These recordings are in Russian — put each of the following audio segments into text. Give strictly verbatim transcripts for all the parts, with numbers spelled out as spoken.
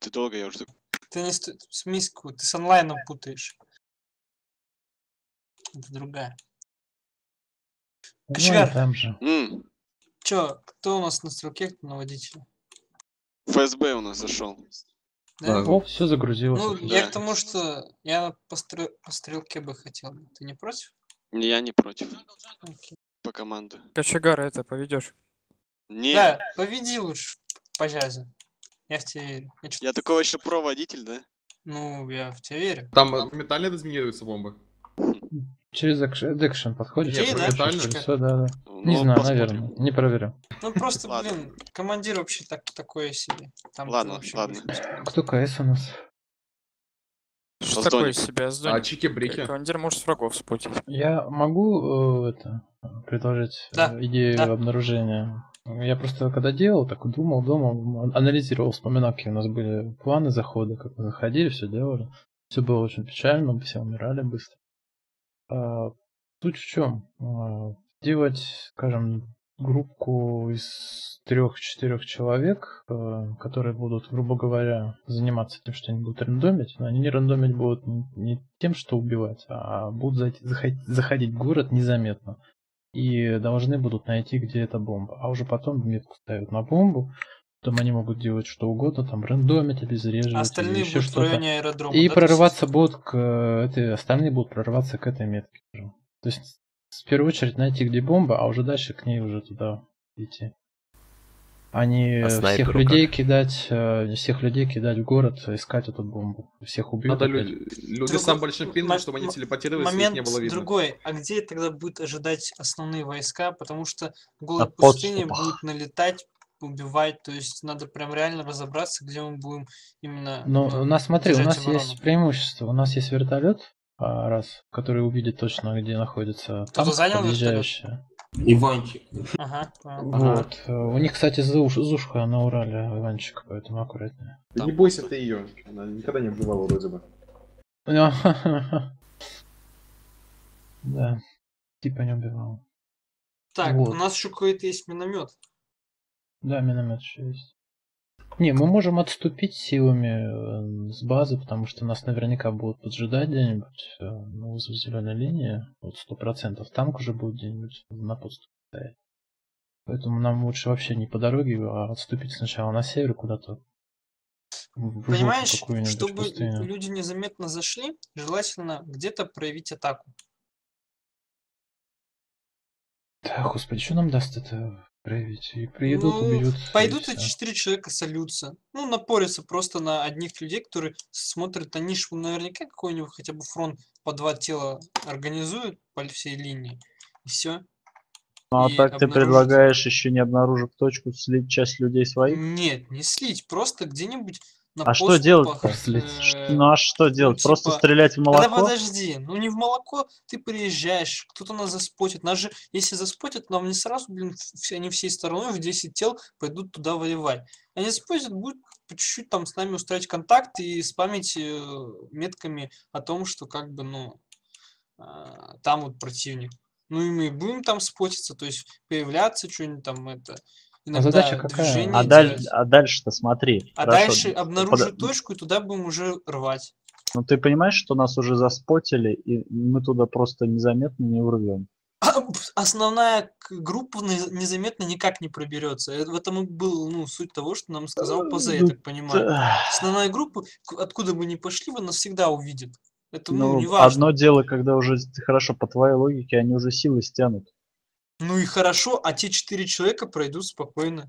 Ты долго, я уже... Ты не ст... с миску, ты с онлайном путаешь. Это другая. Онлайн Кочегар, там же. М, чё, кто у нас на стрелке, кто на водителе? ФСБ у нас зашел. Да? О, все загрузилось. Ну, отлично. я Да. к тому, что я по, стрел- по стрелке бы хотел. Ты не против? Я не против. Окей. По команду. Кочегара это поведешь. Не, Да, поведи лучше по джазе. Я в тебя верю. Я чё- я такого еще про водитель, да? Ну, я в тебя верю. Там э, моментально дезминируются бомбы? Через экшен подходишь. Окей, да? моментально? Все, да, да. Ну, Не знаю, посмотрим. наверное. Не проверял. Ну, просто, Ладно. блин, командир вообще так, такое себе. Там ты Ладно, вообще ладно. можешь не справиться. Кто КС у нас? Что Поздоник. такое из себя А сдоник? чики-брики? Командир может с врагов спутить. Я могу э, это предложить э, Да, идею да. обнаружения. Я просто когда делал, так думал, думал, анализировал, вспоминал, какие у нас были планы захода, как мы заходили, все делали. Все было очень печально, все умирали быстро. А, суть в чем? А, делать, скажем, группу из трех-четырех человек, э, которые будут, грубо говоря, заниматься тем, что они будут рандомить, но они не рандомить будут не, не тем, что убивать, а будут зайти- заходить, заходить в город незаметно. И должны будут найти, где эта бомба. А уже потом метку ставят на бомбу. Потом они могут делать что угодно, там рандомить, обезвреживать, А или остальные еще будут в что-то. районе аэродрома. И да, то есть? прорываться будут к э, этой, остальные будут прорываться к этой метке. уже. То есть в первую очередь найти, где бомба, а уже дальше к ней уже туда идти. А не А всех снайперу людей как? кидать, э, не всех людей кидать в город, искать эту бомбу. Всех убьют. Надо опять. лю- люди Другой- с самым большим пингом, мо- чтобы они мо- телепортировались, и их Момент не было видно. другой. А где тогда будет ожидать основные войска? Потому что голая На пустыня подступах. будет налетать, убивать. То есть надо прям реально разобраться, где мы будем именно Но ну, у нас, смотри, у держать нас оборону. есть преимущество. У нас есть вертолет, а, раз, который увидит точно, где находится Кто-то танк, занял подъезжающий. Иванчик. Ага, понял. Вот. э, У них, кстати, Зуш, Зушка на Урале, Иванчик, поэтому аккуратнее. Да Там. не бойся ты ее, она никогда не убивала вроде бы. Да, типа не убивал. Так, Вот. у нас еще какой-то есть миномет. Да, миномет еще есть. Не, мы можем отступить силами э, с базы, потому что нас наверняка будут поджидать где-нибудь э, на возле зеленой линии. Вот сто процентов танк уже будет где-нибудь на подступе стоять. Поэтому нам лучше вообще не по дороге, а отступить сначала на север куда-то. В жопу Понимаешь, какую-нибудь чтобы пустыню. люди незаметно зашли, желательно где-то проявить атаку. Да, господи, что нам даст это проявить? И приедут, Ну, убьют. пойдут и эти всё. четыре человека сольются. Ну, напорятся просто на одних людей, которые смотрят, они ж наверняка какой-нибудь хотя бы фронт по два тела организуют по всей линии. И все. Ну а И так ты обнаружить- предлагаешь, еще не обнаружив точку, слить часть людей своих? Нет, не слить, просто где-нибудь на А что подступах, делать-то? Слить. э, Ну а что делать? Просто типа, стрелять в Тогда молоко? подожди, ну не в молоко, ты приезжаешь, кто-то нас заспотит. Нас же, если заспотят, нам не сразу, блин, все, они всей стороной в десять тел пойдут туда воевать. Они заспотят, будут по чуть-чуть там с нами устраивать контакт и спамить э, метками о том, что как бы, ну, э, там вот противник. Ну и мы будем там спотиться, то есть появляться, что-нибудь там это, иногда задача какая? движение А, даль- делать. а дальше-то смотри. А Хорошо. дальше Под- обнаружить точку, и туда будем уже рвать. Ну ты понимаешь, что нас уже заспотили, и мы туда просто незаметно не урвем. Основная к- группа не- незаметно никак не проберется. Э, В этом и был, ну, суть того, что нам сказал ПЗ, я Ну, так понимаю. Эх, Основная группа, к- откуда бы ни пошли, вы нас всегда увидят. Это, ну, Ну, не важно. одно дело, когда уже, хорошо, по твоей логике, они уже силы стянут. Ну и хорошо, а те четыре человека пройдут спокойно.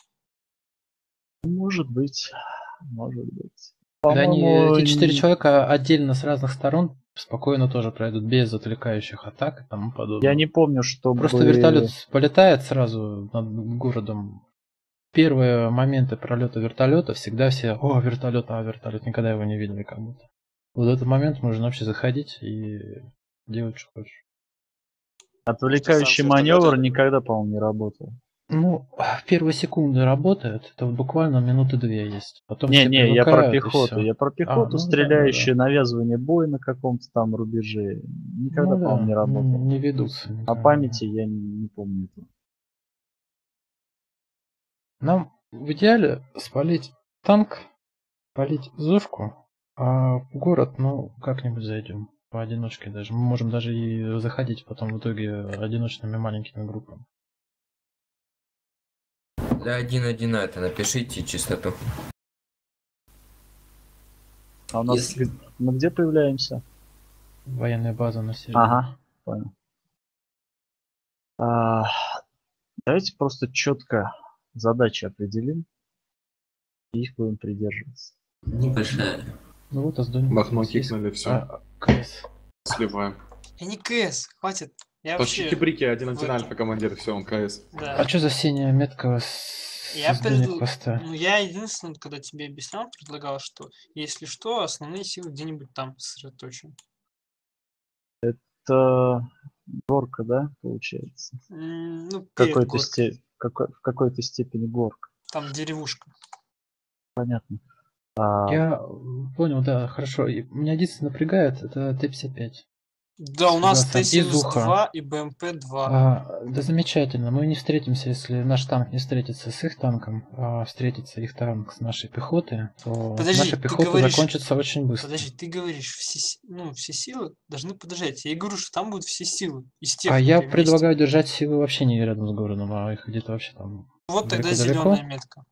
Может быть, может быть. Да они, По-моему, эти четыре н- человека отдельно с разных сторон спокойно тоже пройдут без отвлекающих атак и тому подобное. Я не помню, что Просто вертолет полетает сразу над городом. Первые моменты пролета вертолета всегда все: о, вертолет, а вертолет, никогда его не видели как будто. Вот в этот момент можно вообще заходить и делать, что хочешь. Отвлекающий Сам с маневр вертолета. никогда, по-моему, не работал. Ну, в первые секунды работает, это вот буквально минуты две есть. Потом все Не-не, я про привыкают, и пехоту. всё. Я про пехоту, ну да, стреляющую, навязывание боя на каком-то там рубеже. Никогда, Ну да, по-моему, не работал. не ведутся. На никогда. памяти я не, не помню этого. Нам в идеале спалить танк палить зушку, а в город, ну, как-нибудь зайдем. Поодиночке даже. Мы можем даже и заходить потом в итоге одиночными маленькими группами. Для один один это напишите чистоту. А у нас Если- г- мы где появляемся? Военная база на сервере. Ага, понял. А, давайте просто четко задачи определим и их будем придерживаться. Небольшая. Ну вот, Аздоник. Бахну кикнули, все. А, КС. Сливаем. Я не КС, хватит. Я Точки вообще... брики, один один в- альфа командир, все, он КС. Да. А что за синяя метка с Я Аздоник предл- поста? Ну, я единственное, когда тебе объяснял, предлагал, что если что, основные силы где-нибудь там сосредоточены. Это горка, да, получается? М, Ну, В перед какой-то, горкой. сте- какой- в какой-то степени горка. Там деревушка. Понятно. А, Я понял, да, хорошо. И меня единственное напрягает, это Т пятьдесят пять. Да, у нас Согласен. И Т-семьдесят Зуха. два и БМП два. А, да замечательно, мы не встретимся, если наш танк не встретится с их танком, а встретится их танк с нашей пехотой, то Подожди, наша ты пехота говоришь- закончится очень быстро. Подожди, ты говоришь, все, си- ну, все силы должны подождать. Я и говорю, что там будут все силы. Из А я техники вместе. предлагаю держать силы вообще не рядом с городом, а их где-то вообще там. Вот тогда далеко-далеко. зеленая метка.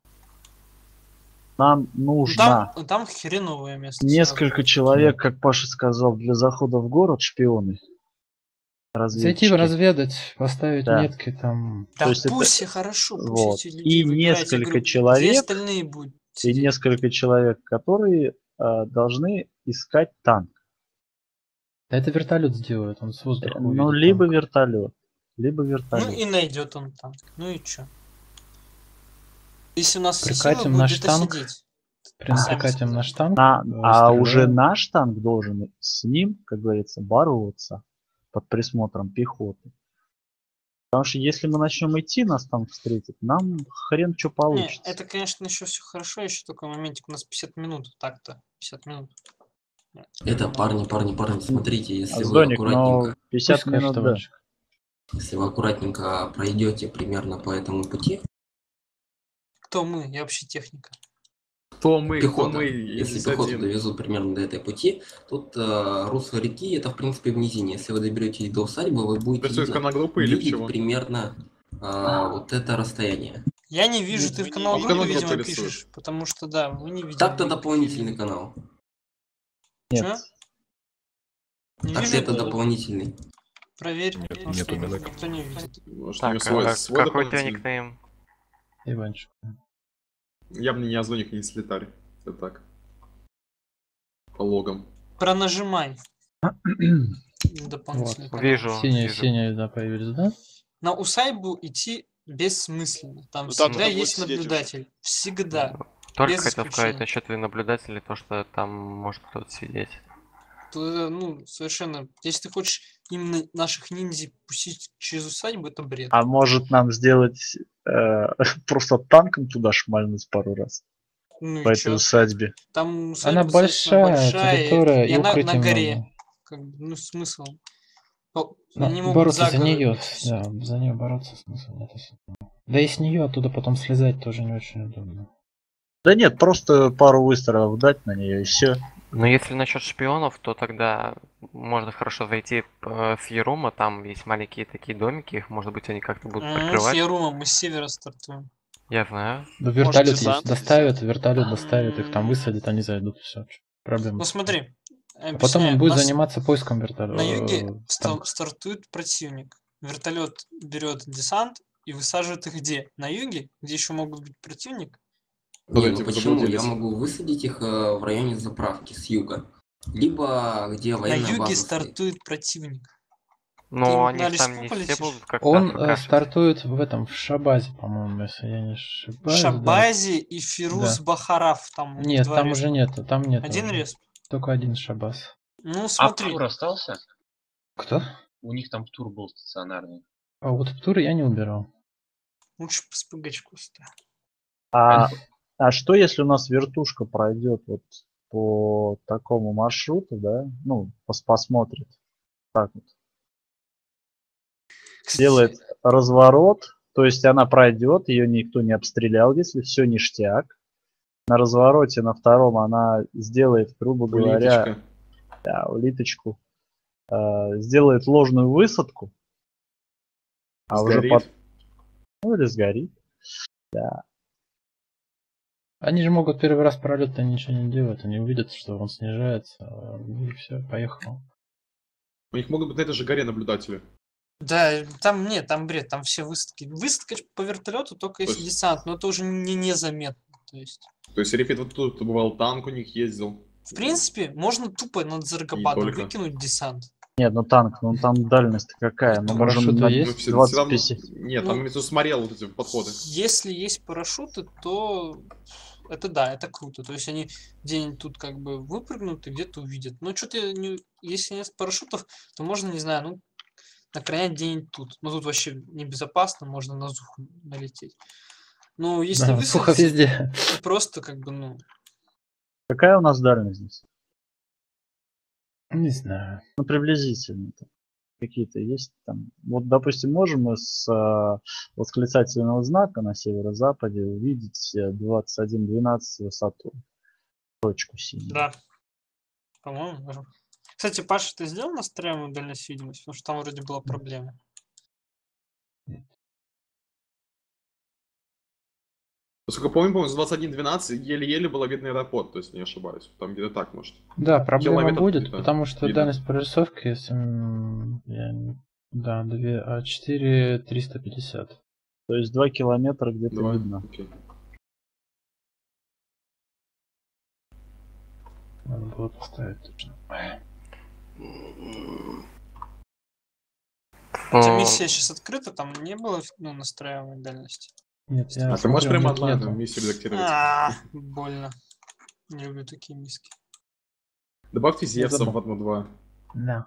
нам Ну, нужно там, там хреновое место. несколько человек, как Паша сказал, для захода в город, шпионы. Зайти Разведчики. разведать, поставить Да. метки там. Да То есть это- пусть все хорошо, пусть Вот. эти люди И выбирают. Я несколько говорю, где человек, остальные будут И сидеть? несколько человек, которые э, должны искать танк. Да это вертолет сделает, он с воздуха Ну, увидит либо танк. вертолет, либо Ну вертолет. и найдет он танк. Ну и чё? Если у нас все Прикатим силы будут наш где-то танк. сидеть. Прям сами прикатим сказали. наш танк. На- э, а стреляем. уже наш танк должен с ним, как говорится, бороться под присмотром пехоты. Потому что если мы начнем идти, нас там встретит, нам хрен что Не, получится. это, конечно, еще все хорошо, еще такой моментик. У нас пятьдесят минут, так-то. пятьдесят минут. Это парни, парни, парни, смотрите, если вы Аздоник, но аккуратненько, пятьдесят Пусть скажет, минут, да. товарищ. если вы аккуратненько пройдете примерно по этому пути, Кто мы? Я вообще техника. Кто мы, кто пехота, мы, если есть пехоту один. довезут примерно до этой пути, тут э, русло реки это в принципе в низине. Если вы доберетесь до усадьбы, вы будете Это все из видеть, канала группы или видеть чего? примерно э, вот это расстояние. Я не вижу, ты в канал А в группе, канал видимо, группы пишешь. рисуешь. Потому что, да, вы не видите. Так-то дополнительный канал. Нет. Чё? Не Так вижу, это да. дополнительный. Проверь, Нет, потому нету что минок. никто не видит. Может, у него Так, свой, а свой какой у тебя дополнительный. никнейм? Иванчик. Явно не Аздоник, не слетарь. Это так. По логам. Пронажимай. Дополнительный Вот. канал. Вижу. Синие, вижу. синие, да, появились, да? На усадьбу идти бессмысленно. Там Ну, там всегда кто-то есть будет сидеть уже. наблюдатель. Всегда. Только без хотел сказать исключения. насчет наблюдателей, то, что там может кто-то сидеть. То, ну, совершенно. Если ты хочешь именно наших ниндзя пустить через усадьбу, это бред. А может нам сделать э, просто танком туда шмальнуть пару раз Ну по и этой чё? усадьбе? Там усадьба Она достаточно большая, территория, и и она укрытий на горе. много. Как бы, ну, смысл. По- Ну, Они могут бороться за горы нее, быть, всё. да, за нее бороться смысла нет особо. Да и с нее оттуда потом слезать тоже не очень удобно. Да нет, просто пару выстрелов дать на нее и все. Но если насчет шпионов, то тогда можно хорошо зайти э, с Ерума, там есть маленькие такие домики, их, может быть, они как-то будут М, С прикрывать. Ярума мы с севера стартуем. Я знаю. Да вертолет есть, десант доставят, вертолет доставит, их там высадят, они зайдут, все. Проблема. Ну смотри, А потом он объясняю. будет У нас заниматься поиском вертолета. на юге ста- стартует противник. Вертолет берет десант и высаживает их где? На юге, где еще могут быть противник? Не, Подождите, ну вы почему? Я заблудились. могу высадить их э, в районе заправки с юга. Либо где На военная юге база стоит. стартует противник. Но Ты они на ж там леску не полетишь? все будут как Он э, стартует в этом, в Шабазе, по-моему, если я не В ошибаюсь. Шабазе и Фируз Да. Бахараф там. у них Нет, два там респа. уже нет, там нет. Один уже. респ. Только один Шабаз. Ну А смотри, Птур остался? Кто? У них там Птур был стационарный. А вот Птур я не убирал. лучше по спгачку ставь. А, а что если у нас вертушка пройдет вот по такому маршруту, да? Ну, пос- посмотрит. Так вот. Делает разворот, то есть она пройдет, ее никто не обстрелял, если все ништяк. На развороте на втором она сделает, грубо говоря, Улиточка. да, улиточку, э, сделает ложную высадку, а уже Сгорит. под... ну или сгорит. Да. Они же могут первый раз пролет-то ничего не делать, они увидят, что он снижается, и все, поехал. У них могут быть на этой же горе наблюдатели. Да, там нет, там бред, там все высадки. Высадка по вертолету только если есть- десант, но это уже не незаметно. То есть, То есть Рефит вот тут бывал, танк у них ездил. в принципе, можно тупо над Заргобадом только. выкинуть десант. Нет, ну танк, ну там дальность какая? Мы Ну, можем парашюты на есть? Ну, все- двадцать все равно- пятьдесят. Нет, Ну, там я тут смотрел вот эти подходы. Если есть парашюты, то это да, это круто. То есть они где-нибудь тут как бы выпрыгнут и где-то увидят. Но что-то не... если нет парашютов, то можно, не знаю, ну, наконец где-нибудь тут. Но тут вообще небезопасно, можно на зуху налететь. Ну, если Да, высадиться, сухо везде. то просто как бы, ну, Какая у нас дальность здесь? Не знаю. Ну, приблизительно. -то. Какие-то есть там. Вот, допустим, можем мы с э, восклицательного знака на северо-западе увидеть э, двадцать один двенадцать высоту. Точку синюю. да. По-моему, можем. Кстати, Паша, ты сделал настраиваемую дальность видимости? Потому что там вроде была проблема. Насколько помню, по-моему, с двадцать один двенадцать еле-еле было видно аэропорт, то есть не ошибаюсь. Там где-то так, может. Да, проблема Километр будет, где-то потому что видно. дальность прорисовки, если, м, я не- да, две, а четыре триста пятьдесят. То есть два километра где-то Два. видно. Окей. Надо было поставить точно. Хотя Ну, миссия сейчас открыта, там не было ну, настраиваемой дальности. Нет, я А ты можешь смотрю, прямо нет, онлайн нету. миссию редактировать? А, больно. Не люблю такие миски. Добавьте Зевса в забыл. Батму два. Да.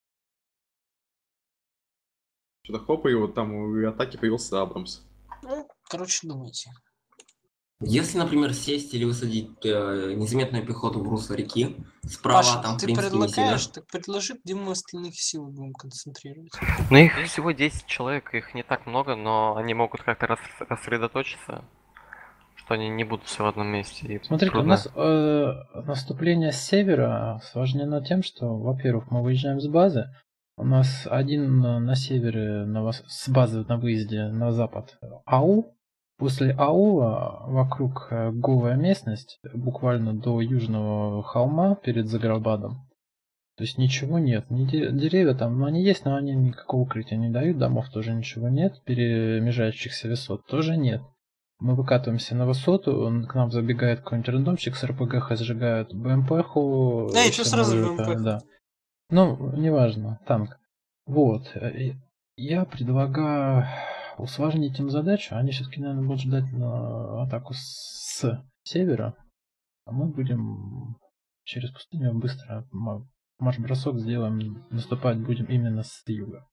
Что-то хоп, и вот там у атаки появился Абрамс. Ну, короче, думайте. Если, например, сесть или высадить э, незаметную пехоту в русло реки, справа Паша, там, в ты принципе, не сильно. предлагаешь, так предложи, где мы остальных сил будем концентрировать. ну их всего десять человек, их не так много, но они могут как-то рас- рассредоточиться, что они не будут все в одном месте. И Смотрите, у трудно. нас э, наступление с севера осложнено тем, что, во-первых, мы выезжаем с базы. У нас один на на севере, на вос- с базы на выезде на запад АУ. После аула вокруг э, голая местность, буквально до южного холма перед Заграбадом. То есть ничего нет. Ни де- деревья там, ну они есть, но они никакого укрытия не дают. Домов тоже ничего нет. Перемежающихся высот тоже нет. Мы выкатываемся на высоту, он, к нам забегает какой-нибудь рандомчик с РПГ, сжигают БМПху. Да, и если чё сразу мы это- БМП? Да. Ну, неважно, танк. Вот. э, Я предлагаю усложнить им задачу. Они все-таки, наверное, будут ждать на атаку с севера. А мы будем через пустыню быстро ма- марш-бросок сделаем. Наступать будем именно с юга.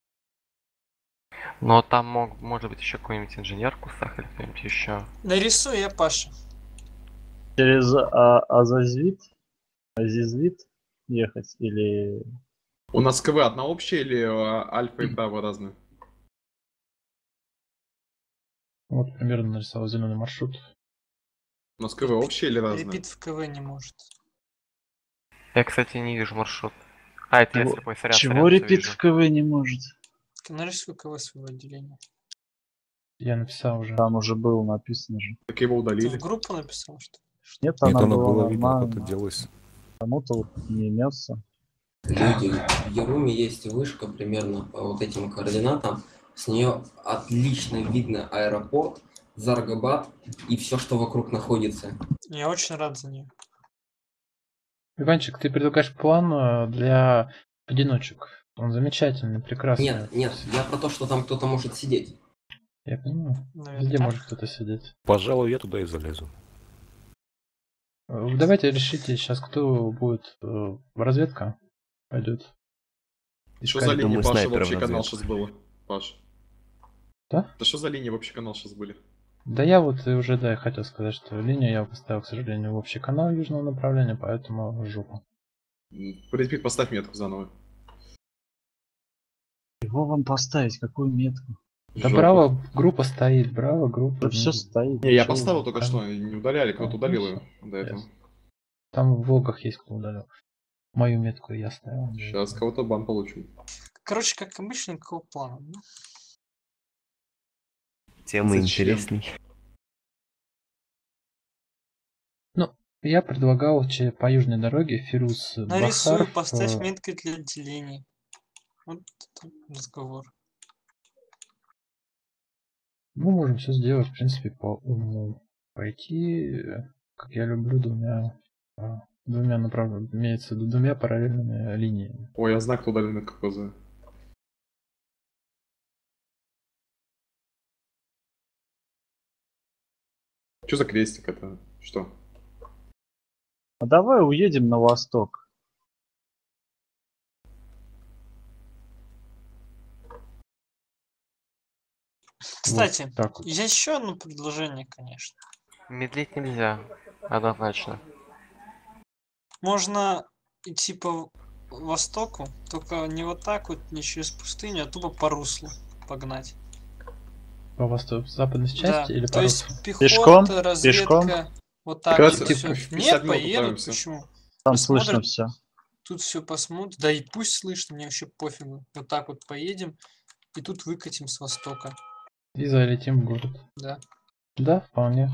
Но там мог, может быть еще какой-нибудь инженер в кустах или кто-нибудь еще. Нарисую я Паша. Через а, Азазвит, Азизвит ехать или... У нас КВ одна общая или а, альфа и браво разные? Вот примерно нарисовал зеленый маршрут. У нас КВ общая или разные? Репит в КВ не может. Я, кстати, не вижу маршрут. А, это я Чего- слепой, сорян, Чего сорян, всё репит вижу. в КВ не может? Нарисуй КВ своего отделения. Я написал уже. Там уже было написано же. Так его Ты удалили. в группу написал, что ли? Нет, Нет, она оно была было видно, как нормально. это делалось. Кому-то вот не имется. Люди, в Яруме есть вышка примерно по вот этим координатам. С нее отлично видно аэропорт, Заргобад и все, что вокруг находится. Я очень рад за нее. Иванчик, ты предлагаешь план э, для одиночек. Он замечательный, прекрасный. Нет, нет, я про то, что там кто-то может сидеть. Я понимаю. Наверное, Везде так. может кто-то сидеть. Пожалуй, я туда и залезу. Э, Давайте решите сейчас, кто будет э, разведка пойдет. Что за линии, думаю, Паша, в снайпером общий на канал разведку. сейчас было? Паш. Да? Да что за линии в общий канал сейчас были? Да я вот и уже, да, я хотел сказать, что линию я поставил, к сожалению, в общий канал южного направления, поэтому жопу. Предпит, поставь метку заново. Его вам поставить? Какую метку? Да Жопа. браво, группа стоит, браво, группа. Да все стоит. Не, я ничего. поставил только там- что, и не удаляли, кто-то А, удалил ну ее до этого. ясно. Там в логах есть кто удалил. Мою метку я ставил. Сейчас кого-то бан получу. Короче, как обычно, никакого плана. да? Тема Зачем? интересней. Ну, я предлагал че- по южной дороге Фирус Нарисуй, Бахаров. поставь э, меткой для делений. Вот это разговор. Мы можем все сделать, в принципе, по уму. Пойти, э, как я люблю, двумя, э, двумя направлениями, имеется в виду двумя параллельными линиями. Ой, я знаю, кто удалил метку КПЗ. Что за крестик это? Что? А давай уедем на восток. Кстати, Вот так вот. есть еще одно предложение, конечно. Медлить нельзя, однозначно. Можно идти по востоку, только не вот так вот, не через пустыню, а тупо по руслу погнать. По востоку, западной Да, части или то по есть руслу? пехота, Пешком? разведка, Пешком? вот так Как вот раз все. в пятьдесят Нет, минут поедут, отправимся. почему? Там Посмотрим. слышно все. Тут все посмотрят, да и пусть слышно, мне вообще пофигу. Вот так вот поедем, и тут выкатим с востока, И залетим в город. да. Да, вполне.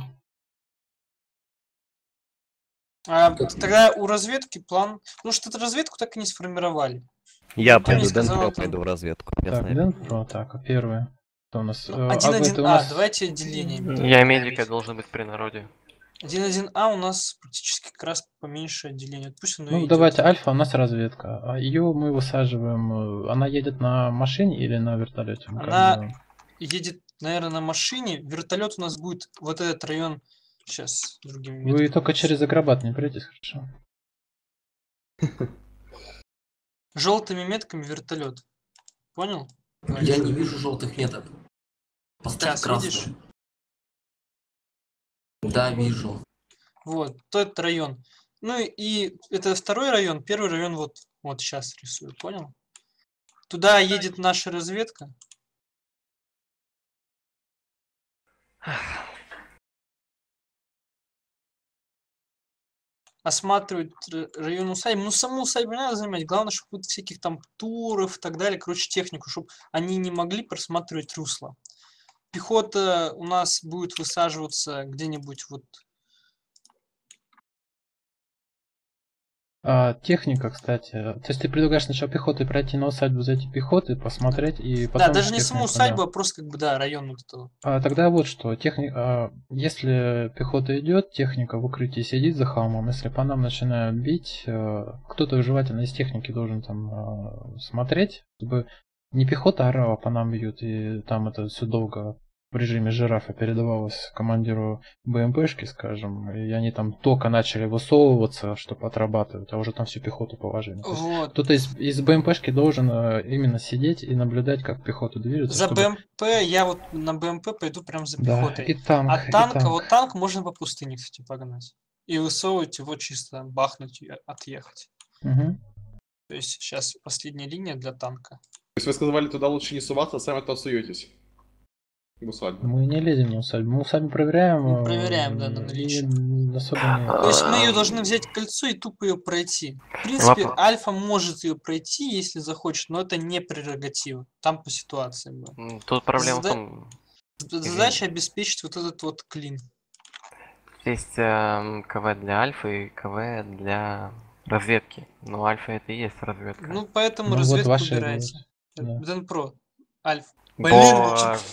А тогда у разведки план, потому что эту разведку так и не сформировали. Я Никто не пойду, сказал, Дэнпро там- пойду в разведку. Я Так, снайпер. Дэнпро, так, а первое. Что у нас? Ну, Э, а один один это у А, нас- давайте отделение. Я медика должен быть при народе. один один А у нас практически как раз поменьше отделение. Пусть оно и Ну, идет. давайте, Альфа у нас разведка. А ее мы высаживаем. э, Она едет на машине или на вертолете? Мы как Она делаем? едет, наверное, на машине. Вертолет у нас будет вот этот район. Сейчас другими Вы метками. только через Агробат не придете, хорошо? Желтыми метками вертолет. Понял? Я не вижу желтых меток. Поставь Сейчас красную. видишь? Да, вижу. Вот, тот район. Ну и это второй район, первый район вот, вот сейчас рисую, понял? Туда едет наша разведка. Осматривают р- район усадьбы. Ну, саму усадьбу не надо занимать. Главное, чтобы вот всяких там туров и так далее, короче, технику, чтобы они не могли просматривать русло. Пехота у нас будет высаживаться где-нибудь вот. А, техника, кстати. То есть ты предлагаешь сначала пехотой пройти на усадьбу, зайти пехотой, посмотреть и потом... Да, даже не саму технику, усадьбу, да. а просто как бы, да, район вот этого. А, тогда вот что, техника, а, если пехота идет, техника в укрытии сидит за холмом, если по нам начинают бить, а, кто-то желательно из техники должен там а, смотреть, чтобы не пехота орала, по нам бьют, и там это все долго в режиме жирафа передавалось командиру БМПшки, скажем, и они там только начали высовываться, чтобы отрабатывать, а уже там всю пехоту положили. То есть Вот. кто-то из, из БМПшки должен а, именно сидеть и наблюдать, как пехота движется. За чтобы- БМП, я вот на БМП пойду прям за Да, пехотой. и танк, А и танк, танк. вот танк можно по пустыне, кстати, погнать. И высовывать его чисто, бахнуть и отъехать. Мгм. То есть сейчас последняя линия для танка. То есть вы сказали, туда лучше не суваться, а сами туда суетесь. В усадьбу. Мы не лезем на усадьбу, мы усадьбу проверяем. Мы э, проверяем, да, на и наличие. особо не- То есть мы ее должны взять кольцо и тупо ее пройти. В принципе, Вопрос. Альфа может ее пройти, если захочет, но это не прерогатива. Там по ситуации будет. М, Тут проблема в Зада- том, Задача обеспечить вот этот вот клин. есть эм, КВ для альфы и КВ для разведки. Но альфа это и есть разведка. Ну, поэтому Ну, вот разведку ваши убирайте. да. Денпро. Альфа. Блин, ну чё- Боже.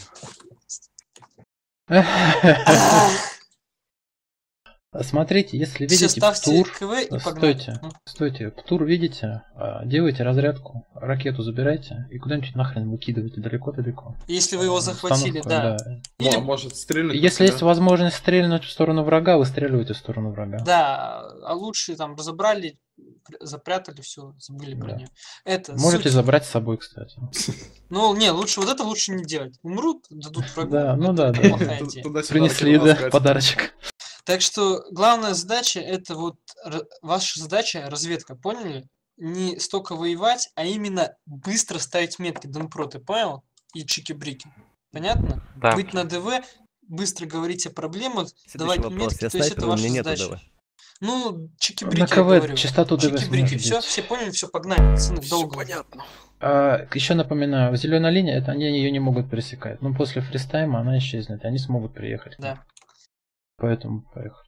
Смотрите, если Всё, видите ставьте ПТУР, КВ и погнали. стойте, Ну. стойте, ПТУР видите, а, делайте разрядку, ракету забирайте и куда-нибудь нахрен выкидывайте далеко-далеко. Если вы его захватили, Установку, да. да. Или- Мо- Может стрельнуть? Если по есть себе? возможность стрельнуть в сторону врага, выстреливайте в сторону врага. Да, а лучше там разобрали, пр- запрятали, все, забыли про Да. нее. Это Можете суть. забрать с собой, кстати. Ну, не, лучше вот это лучше не делать. Умрут, дадут врагу. Да, ну это да, да. плохая Ту- идея. туда-сюда Принесли, ракету да, таскать. подарочек. Так что главная задача это вот р- ваша задача разведка, поняли? Не столько воевать, а именно быстро ставить метки Денпро, ты понял? И чики-брики. Понятно? Да. Быть на ДВ, быстро говорить о проблемах, Следующий давать вопрос. метки, Я то есть это снайпер, у ваша меня нету задача. ДВ. Ну, чики-брики, На я КВ говорю. частоту ДВ Чики-брики, сможешь все, бить. все поняли, все, погнали, пацаны, долго. понятно. А, еще напоминаю, зеленая линия, это они ее не могут пересекать. Но после фристайма она исчезнет, и они смогут приехать. Да. Поэтому поехали.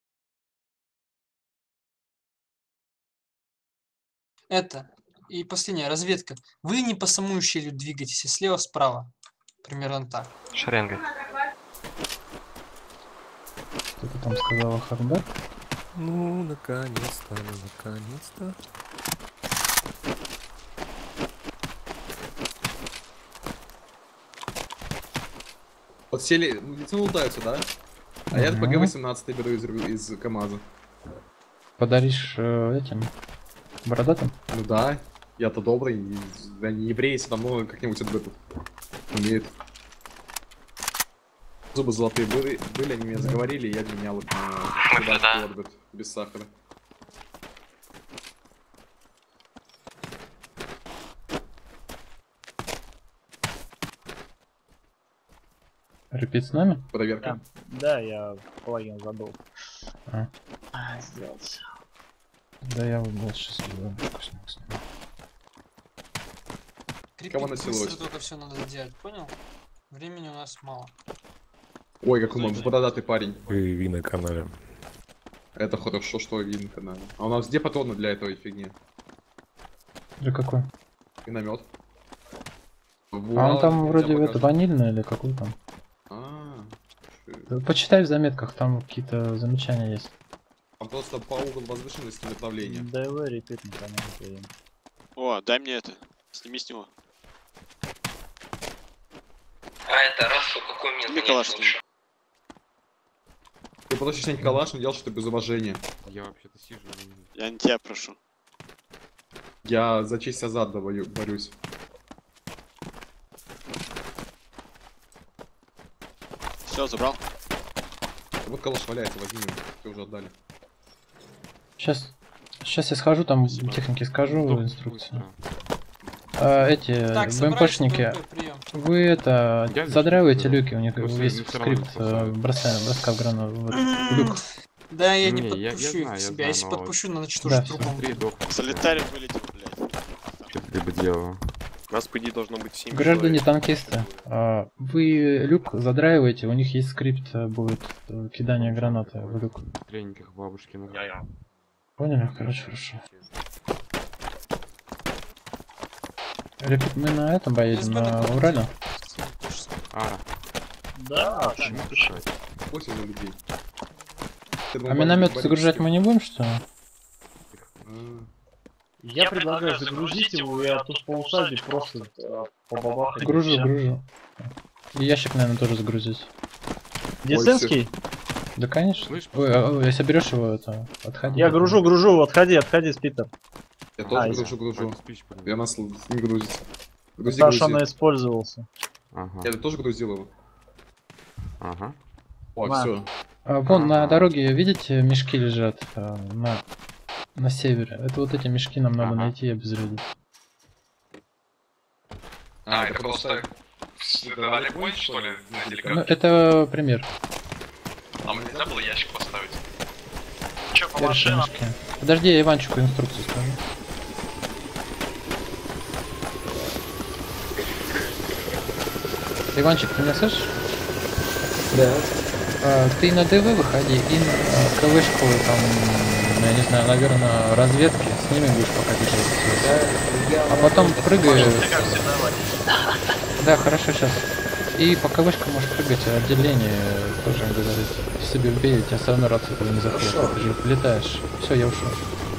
Это. И последняя разведка. Вы не по самому щелью двигаетесь, а слева-справа. Примерно так. Шеренгой. Что-то там сказала Харда. Ну, наконец-то, ну, наконец-то. Вот сели, лицо лутаются, да? А я ПГ восемнадцать беру из, из КамАЗа. Подаришь э, этим бородатым? Ну да, я-то добрый, и- да не евреи, все равно как-нибудь отберут. Умеют. Зубы золотые были, были, они меня заговорили, и я менял их на Это да. Орбит, без сахара. Репит с нами? Проверка. Да, я половину забыл. А. А, сделать. Да я вот дальше сделаю. Вкусно, вкусно. Крепить Кого быстро началось? только все надо делать, понял? Времени у нас мало. Ой, какой он бородатый парень. Вы на канале. Это хорошо, что видно канале. А у нас где патроны для этой фигни? Для какой? Миномет. А он там вроде это ванильный или какой там? А, Э, Почитай в заметках, там какие-то замечания есть. там просто по углу возвышенности направления. ДВ репит на канале. О, дай мне это. Сними с него. А это расу какой мне Сними калаш с него. Ты просишь снять калаш, но делал что-то без уважения. Я вообще-то сижу. Я не тебя прошу. Я за честь Азада бою- борюсь. Все, забрал. Вот калаш валяется, возьми его. Тебе уже отдали. Сейчас, сейчас я схожу, там Спасибо. техники скажу Сдох инструкцию. быстро. А, эти Так, собрались, БМПшники, БМП, прием. вы это Я задраиваете вижу, люки, у них просто есть они всё равно скрипт не спасают. э, бросаем, броска в гранату в этот люк. Да, я не, Не, я- я подпущу знаю, их я к себе. знаю, Если но подпущу, надо Да, тоже всё. трупом. Три док. Солитарий вылетел, блядь. Что ты либо делал? Нас, по идее, должно быть семь Граждане человек. танкисты, а, вы люк задраиваете, у них есть скрипт, э, будет э, кидание гранаты в люк. В трениках бабушкиных. Поняли? Короче, хорошо. Репит, мы на этом поедем, на Урале? Ара. Да, Почему писать? Восемь за людей. Ты А думал, миномет борис- загружать мы не будем, что ли? А, я предлагаю загрузить его и тут по усадьбе просто э, побабахать. Гружу, Всё. гружу. И ящик, наверное, тоже загрузить. Десенский? Да, конечно. Слышь, Ой, а, если берешь его, это отходи. Я гружу, гружу, отходи, отходи, Спитер. Я тоже А, гружу, гружу. Спич, блин. Я нас не грузится. Грузи, Саша грузи. она использовался. Ага. Я тоже грузил его. Ага. О, На. все. А, вон на дороге, видите, мешки лежат а, на, на севере. Это вот эти мешки нам надо Ага. найти и обезвредить. А, это просто... Давали point, что ли, на Ну, деликатке? это пример. Нам нельзя было ящик поставить? Держи мешки. Подожди, я Иванчику инструкцию скажу. Иванчик, ты меня слышишь? Да. А, ты на ДВ выходи и на а, КВшку там, я не знаю, наверное, разведки, с ними будешь пока держаться. Я... А потом прыгай. Да, хорошо, сейчас. И по КВшкам можешь прыгать, а отделение тоже говорит. Себе вбей, тебя все равно рацию туда не захватит. Ты же летаешь. Все, я ушел.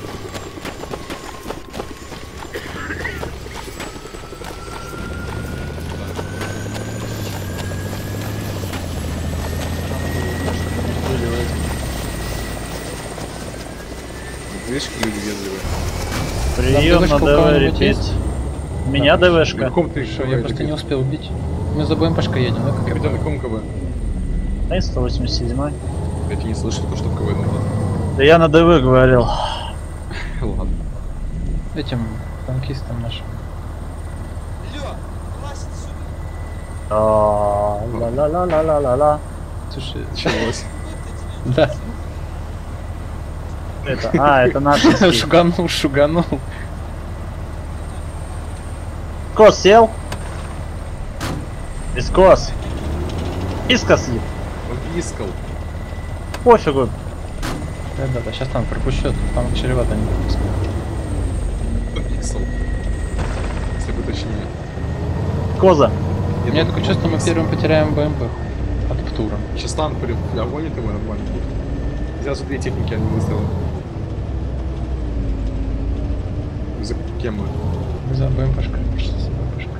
Видишь, как люди вежливые. Прием ДВшка на у ДВ кого-нибудь репит. есть? У меня Да. На ДВшка. каком ты Хорошо, я просто не успел убить. Мы за БМПшкой едем, да? Как я Капитан, на понял? каком КВ? А сто восемьдесят семь. Я тебя не слышу, только что в КВ надо. Да я на ДВ говорил. Ладно. Этим танкистам нашим. Лё, класть сюда. А, ла-ла-ла-ла-ла-ла. Слушай, Началось. да. Это, а, это наши. Шуганул, шуганул. Искос сел? Искос. Искос съел. Он пискал. Пофигу. Да, да, да, сейчас там пропущу, там чревато не пропускаю. Он пиксел. Если бы точнее. Коза. У меня такое чувство, мы первым потеряем БМП от Птура. Сейчас танк огонит его нормально. Сразу две техники они выставил. За кем мы? За БМПшкой. За БМПшкой.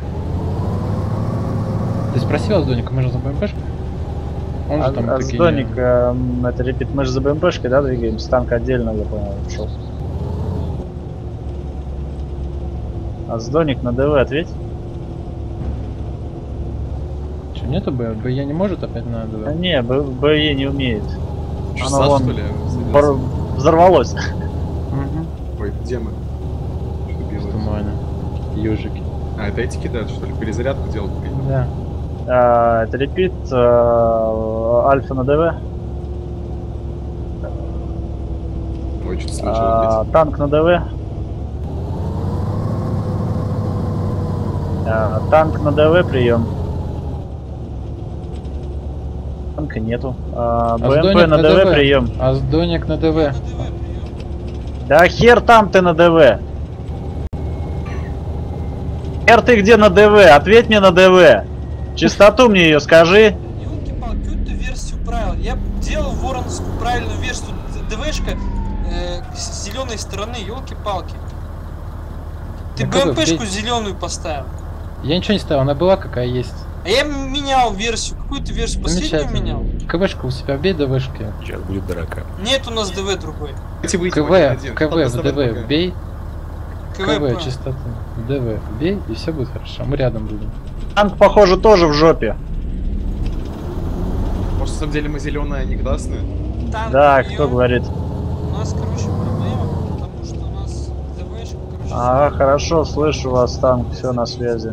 Ты спросил Аздоника, мы же за БМПшкой? Он же А, там а такие... Сдоник, э, это репит, мы же за БМПшкой, да, двигаемся? Танк отдельно, я понял, ушел. А Сдоник на ДВ ответь. Что, нету Б? БЕ не может опять на А ДВ? не, Б- БЕ не умеет. Что, Оно САД, вон что ли, бор- садится? взорвалось. Угу. Ой, где мы? Что В белое? тумане. Ёжики. А, это эти кидают, что ли? Перезарядку делают? Да. А, это репит, э, Альфа на ДВ. Ой, что-то слышал. А, танк на ДВ. А, танк на ДВ, прием. Танка нету. А, БМП Аздоник на ДВ, прием. Аздоник на ДВ. Да хер там ты на ДВ. Хер ты где на ДВ? Ответь мне на ДВ. Частоту мне ее скажи. Ёлки-палки, какую ты версию правил? Я делал вороновскую правильную версию. ДВшка э, с зеленой стороны, ёлки-палки. Ты Ну, какой? БМПшку Ты- зеленую поставил. Я ничего не ставил, она была какая есть. А я менял версию. Какую ты версию? Последнюю менял? КВшку у себя бей, ДВшки. Сейчас будет драка. Нет у нас ДВ другой. Давайте выйдем КВ, один-один. КВ Там в доставать ДВ пока. бей. КВ, КВ, понял. частоту. ДВ бей, и все будет хорошо. Мы рядом будем. Танк, похоже, тоже в жопе. Может, на самом деле мы зеленые, а не красные? Танк Да, бьём. кто говорит? У нас, короче, проблема, потому что у нас ДВшка, короче, Ага, хорошо, слышу вас, танк, все на связи.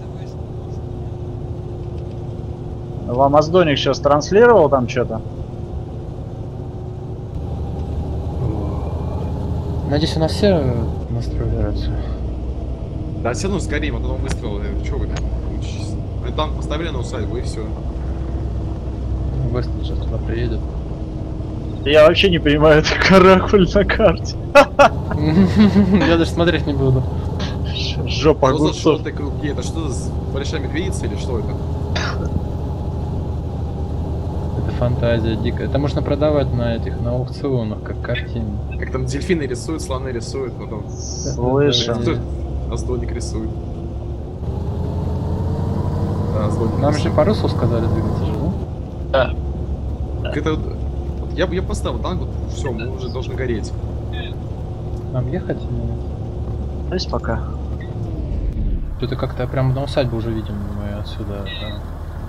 Вам Аздоник сейчас транслировал там что-то? Надеюсь, у нас все настроили рацию. Да, все равно сгорим, а потом выстрел. Че вы там учитесь? Мы танк поставили на усадьбу и все. Вестон сейчас туда приедет. Я вообще не понимаю, это каракуль на карте. Я даже смотреть не буду. Жопа Что за огурцов. желтые круги? Это что за большая медведица или что это? Это фантазия дикая. Это можно продавать на этих, на аукционах, как картины. Как там дельфины рисуют, слоны рисуют, потом... Слышим. Что? Аздоник рисует. Да, Аздоник Нам же рисует. по руслу сказали двигаться же, да? Так это вот... вот я бы я поставил танк, вот все, мы уже должны гореть. Нам ехать или нет? То есть пока. Что-то как-то прям на усадьбу уже видим мы отсюда. Да.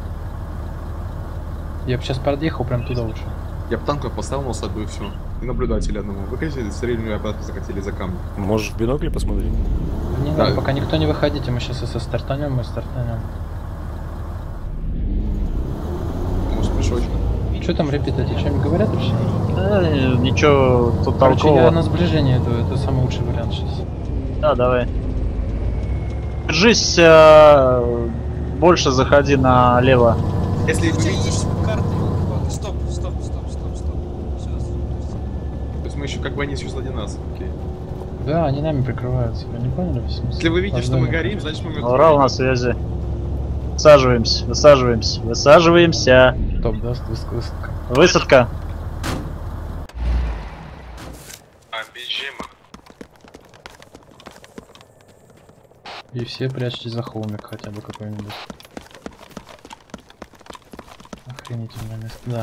Я бы сейчас подъехал прям туда лучше. Я бы танк поставил на усадьбу и все. И наблюдателя одному. Выкатили, стрельнули, обратно закатили за камни. Можешь в бинокль посмотреть? Не Да. надо, пока никто не выходите, мы сейчас если стартанем, мы стартанем. Может, мешочек. Что там ребята, эти что-нибудь говорят вообще? Э, ничего тут Короче, я толкового. на сближение иду, это самый лучший вариант сейчас. Да, давай. Держись, э, больше заходи налево. Если У вы тебя видите, есть карта, ёлки-палки. Стоп, стоп, стоп, стоп, стоп. Всё, то есть мы еще как бы они еще сзади нас. Окей. Да, они нами прикрываются, вы не поняли? В смысле? Если вы видите, что мы Аздоник. горим, значит мы мертвы. Урал на связи. Высаживаемся, высаживаемся, высаживаемся. Топ, да, высадка, высадка. Высадка. А, бежим. И все прячьтесь за холмик хотя бы какой-нибудь. Охренительное место, да.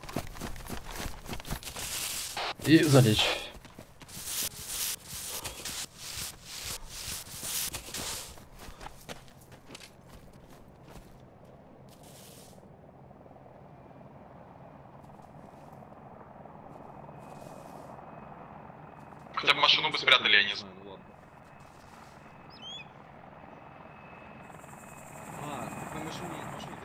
И залечь. Хотя бы машину бы спрятали, я не знаю. А, на машине, машине.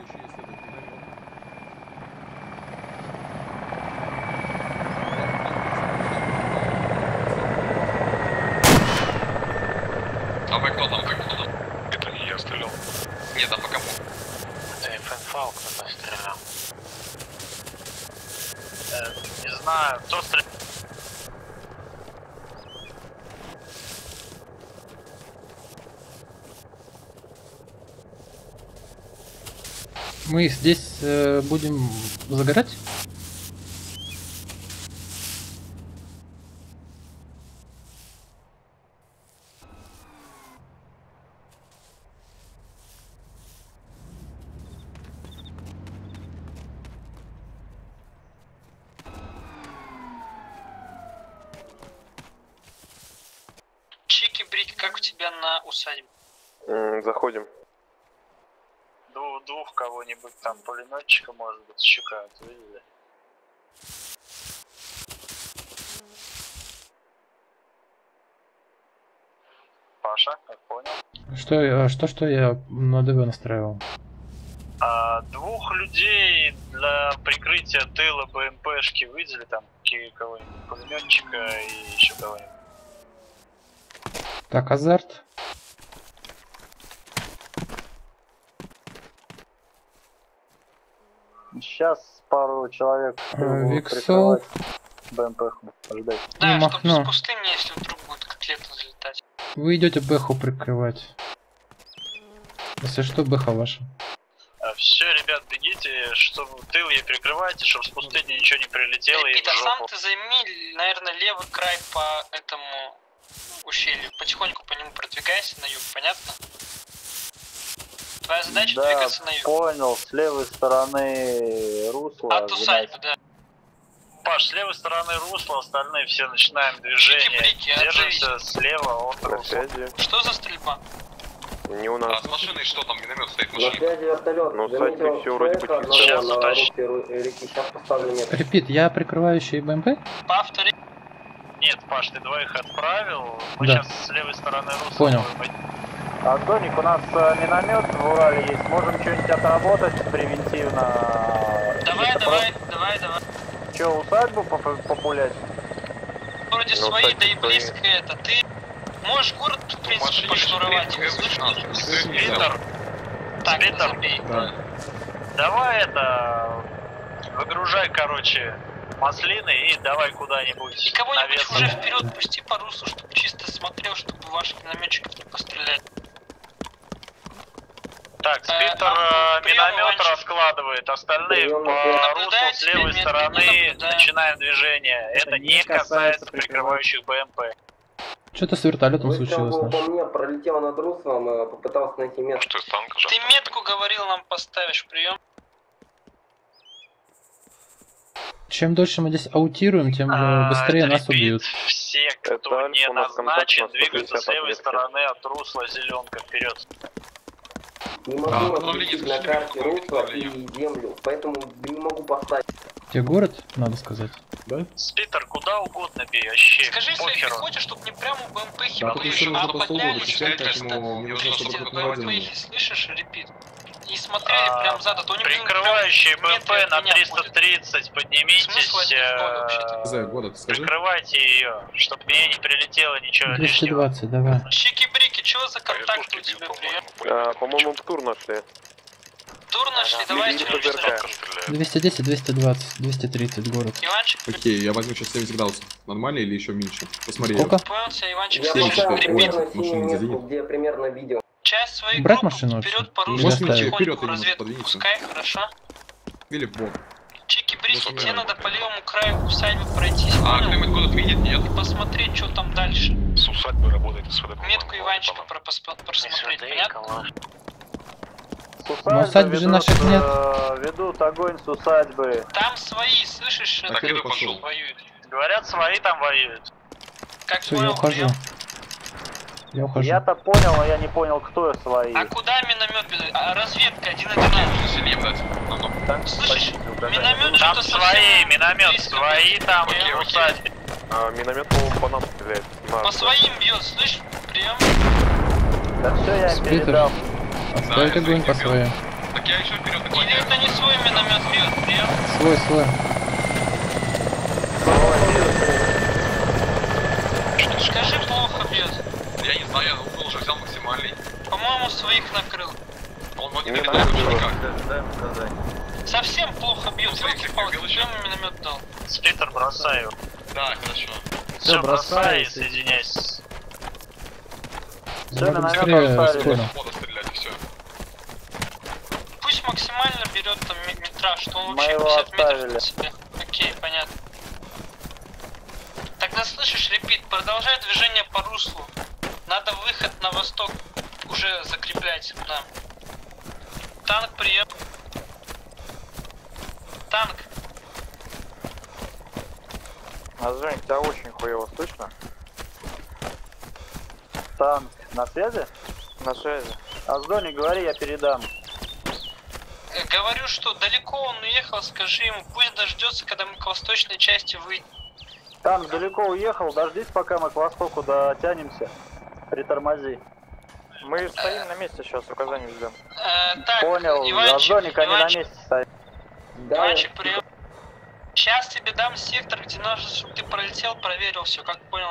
кому? Фэнфал кто-то стрелял. Не знаю, кто стрелял. Мы здесь э, будем загорать? Чики-брики, как у тебя на усадьбе? Заходим. Двух, двух кого-нибудь там, пулеметчика, может быть, еще кого-то видели? Паша, как понял? Что, э, что, что я на ДВ настраивал? А, двух людей для прикрытия тыла БМПшки выдели, там ки- кого-нибудь, пулеметчика и еще кого-нибудь. Так, азарт. Сейчас пару человек Э, будут Виксол. прикрывать БМП-ху. Ждать. Да, И чтобы Махно. с пустым, если вдруг будет котлета залетать. Вы идете Бэху прикрывать. Если что, Бэха ваша. Все, ребят, бегите, чтобы тыл ей прикрывайте, чтобы с пустыни ничего не прилетело и в Репит, а сам жопу. ты займи, наверное, левый край по этому ущелью. Потихоньку по нему продвигайся на юг, понятно? Твоя задача Да, двигаться на юг. понял. С левой стороны русла. От усадьбы, да. Паш, с левой стороны русла, остальные все начинаем движение. Чики-брики, Держимся слева от русла. Что за стрельба? Не у нас. А с машиной что там, миномет стоит в На машине? связи вертолет. Ну, Заметил кстати, всё вроде бы человека чисто. одного Сейчас на утащим. русле ру- реки. Сейчас поставлю метку. Репит, я прикрывающий БМП? Повтори. Нет, Паш, ты двоих отправил. Мы Да. сейчас с левой стороны русла Понял. будем идти. Антоник, у нас э, миномет в Урале есть. Можем что-нибудь отработать превентивно. Давай, давай, давай, давай. Че, усадьбу поп- популять? Вроде Ну, свои, кстати, да и свои. близко это. Ты можешь город, в принципе, машине пошнуровать. четыре, Слышишь? пятнадцать. Питер, Так, Питер. забей. давай это... Выгружай, короче, маслины и давай куда-нибудь И кого-нибудь навесом. уже вперед пусти по руслу, чтобы чисто смотрел, чтобы ваших минометчиков не пострелять. Так, Э, Спиттер а, э, прием, миномет Иванчик. раскладывает, остальные Прием, по прием. руслу Наблюдает с левой теперь, стороны не наблюдает. начинаем движение. Это, не касается прикрывающих БМП. Что-то с вертолетом Выстрел случилось был по наш. мне, пролетел над руслом, э, попытался найти место. Что из танка же? Ты метку говорил, нам поставишь прием. Чем дольше мы здесь аутируем, тем э, А, быстрее это нас репит. убьют. Все, кто Это Альфа, не у нас контакт назначен, на сто двигаются с пятьдесят левой ответки. стороны от русла зеленка вперед. Не А, могу направление отключить на слушай, карте какое русло и направление? землю, поэтому не могу поставить. Где город, надо сказать. Да? Спиттер, куда угодно бей, вообще Скажи своей похеру. пехоте, чтобы не прямо у БМПхи Да, были, тут еще а нужно по столбу поднялись вычислять, чисто поэтому мне нужно, чтобы вместе это БМПхи, слышишь, репит? И смотрели А, прям зад, а то они будут Прикрывающие прям в БМП метре от на меня триста ходят. тридцать, поднимитесь. Смысл этих ноль вообще-то. Не знаю, года ты скажи. Прикрывайте ее, чтобы мне не прилетело ничего двести лишнего. двадцать, давай. Чики-брики, чего за контакт у тебя, прием? А, по-моему, тур нашли. Тур нашли, давайте Или ПЗРК. двести десять, двести двадцать, двести тридцать город. Иванчик, Окей, я возьму сейчас семьдесят градусов. Нормально или еще меньше? Посмотри. Сколько? понял тебя, Иванчик, Я Семь слышишь, часов. поставил репит? примерно Машина синюю метку, заденет. где я примерно видел. Часть своих Брать групп машину вообще? вперед по Или руслу, оставить? Вперед потихоньку именно разведку подвинься. пускай, хорошо? Или в бок. Чики-брики, Вот тебе именно. надо по левому краю усадьбы пройтись, А, понял? кто-нибудь город видит, нет? И посмотреть, что там дальше. С усадьбой работает, с Метку Иванчика про- пос- просмотреть, понятно? С На усадьбе же наших нет. э, Ведут огонь с усадьбы. Там свои, слышишь, Так, это иду пошел. воюют. Говорят, свои там воюют. Как Все, я понял, ухожу. прием? Я ухожу. Я-то понял, но я не понял, кто свои. А куда миномет? бежит? А, разведка один одиннадцать. Сильнее дать. Ну, ну. Слышишь, миномет Там что-то свои, совсем миномет, близко. свои там Окей, в окей. усадьбе. А, миномет, по-моему, по нам стреляет. На- По своим бьет, слышь, прием. Да все, я им Спиттер. передал. Оставить Да, огонь я по слышал. своим. Так я еще вперед Или наклоняю. это не свой миномет бьет, прием. Свой, свой. Скажи, плохо бьет. Я не знаю, я угол уже взял максимальный. По-моему, своих накрыл. Он вот тебе дает никак. Совсем плохо бьет. Елки-палки, прям миномет дал. Сплиттер, бросай его. Да, хорошо. Все, бросай, бросай и если- соединяйся. Всё, Надо миномет быстрее оставили. спорим. Мода стрелять, и все. Пусть максимально берет там ми- метраж, что он Мы вообще его пятьдесят метров оставили. под себя. Окей, понятно. Тогда слышишь, репит, продолжай движение по руслу. Надо выход на восток уже закреплять нам. Танк, прием. Танк. Азоник, тебя очень хуево слышно. Танк, на связи? На связи. Азоник, говори, я передам. Э, Говорю, что далеко он уехал, скажи ему, пусть дождется, когда мы к восточной части выйдем. Танк далеко уехал, дождись, пока мы к востоку дотянемся. Притормози. Мы стоим на месте сейчас, указаний ждем. Э, так, Понял, Иванчик, Азоник, они на Иванчик, месте стоят. Иванчик, прием. Сейчас тебе дам сектор, где нужно, чтобы ты пролетел, проверил все, как понял.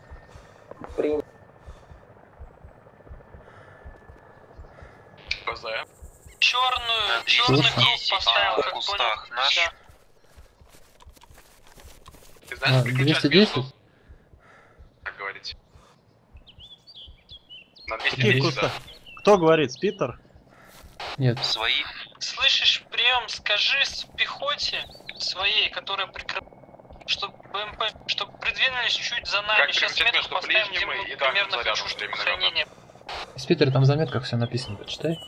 БЗ. Черную, черный круг поставил, как понял. Всё. Ты А, знаешь, переключать двести десять? вилку? Так говорить. На двести Какие десять, да. Кто говорит, Спиттер? Нет. Свои. Слышишь, прием, скажи с пехоте своей, которая прикрывает, чтобы БМП, чтобы придвинулись чуть за нами. Как Сейчас переключать метку между поставим, где ближним мы и дальним примерно зарядом хочу, чтобы временного? хранение. Спитер, там в заметках все написано, почитай.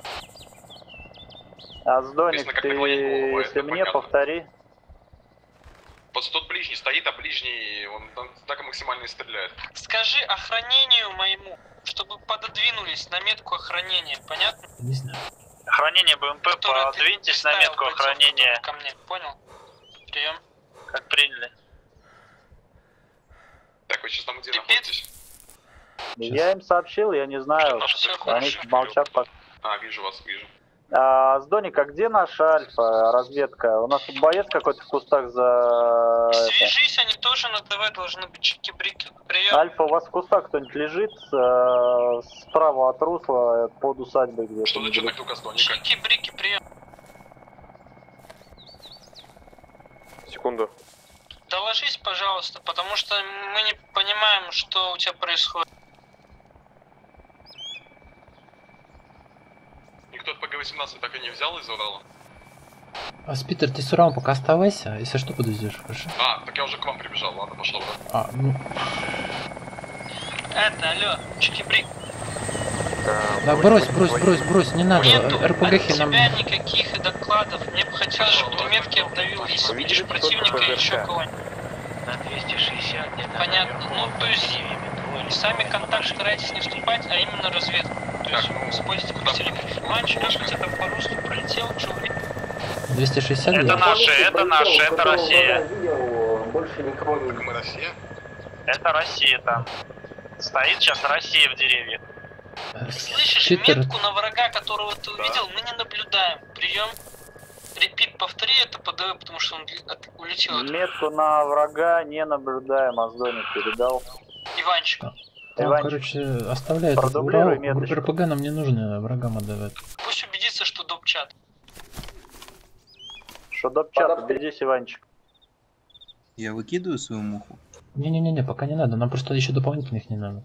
Аздоник, Написано, как ты, наклонить голову, если это мне, понятно. повтори. Просто тот ближний стоит, а ближний, он там так и максимально и стреляет. Скажи охранению моему, чтобы пододвинулись на метку охранения, понятно? Не знаю. Охранение БМП, Которую ты подвиньтесь на представил, метку бойцов, охранения. ко мне, понял? Прием. Как приняли. Так, вы сейчас там где Репит. находитесь? Я им сообщил, я не знаю. Всё Они хорошо. молчат пока. А, вижу вас, вижу. А, Аздоник, а где наша Альфа, разведка? У нас тут боец какой-то в кустах за... это. Свяжись, они тоже на ТВ должны быть чики-брики. Прием. Альфа, у вас в кустах кто-нибудь лежит э, справа от русла под усадьбой где-то? Что за черный круг Аздоника? Чики-брики, прием. Секунду. Доложись, пожалуйста, потому что мы не понимаем, что у тебя происходит. Никто пэ гэ восемнадцать так и не взял из Урала? А, Спитер, ты все равно пока оставайся, если что, подвезешь, хорошо? А, так я уже к вам прибежал, ладно, пошел, да? А, ну, Это, алло, чики-брик. да брось, брось, брось, брось, не надо, Нету от РПГхи нам... тебя никаких докладов. Мне бы хотелось, чтобы ты метки обновил, если видишь противника или еще кого-нибудь. На двести шестьдесят где-то. Понятно. Ну, то есть, сами контакт старайтесь не вступать, а именно разведку. То есть, Так, ну, используйте куда как телефон. Мальчик, как у тебя там по руслу пролетел, что увидел? двести шестьдесят, Это да? наши, это наши, это Россия. Больше никого не... Так мы Россия? Это Россия там. Стоит сейчас Россия в деревьях. Э, Слышишь, Спитер, метку на врага, которого ты увидел, мы не наблюдаем. Прием. Репит, повтори это по ДВ, потому что он от- улетел. от- Метку на врага не наблюдаем, Аздоник передал. Иванчик. там, Иванчик, короче, оставляй этот продублируй Урал, меточку. РПГ нам не нужны, врагам отдавать. Пусть убедится, что доп-чат. Что допчат, убедись, Иванчик. Я выкидываю свою муху. Не-не-не, пока не надо, нам просто еще дополнительных не надо.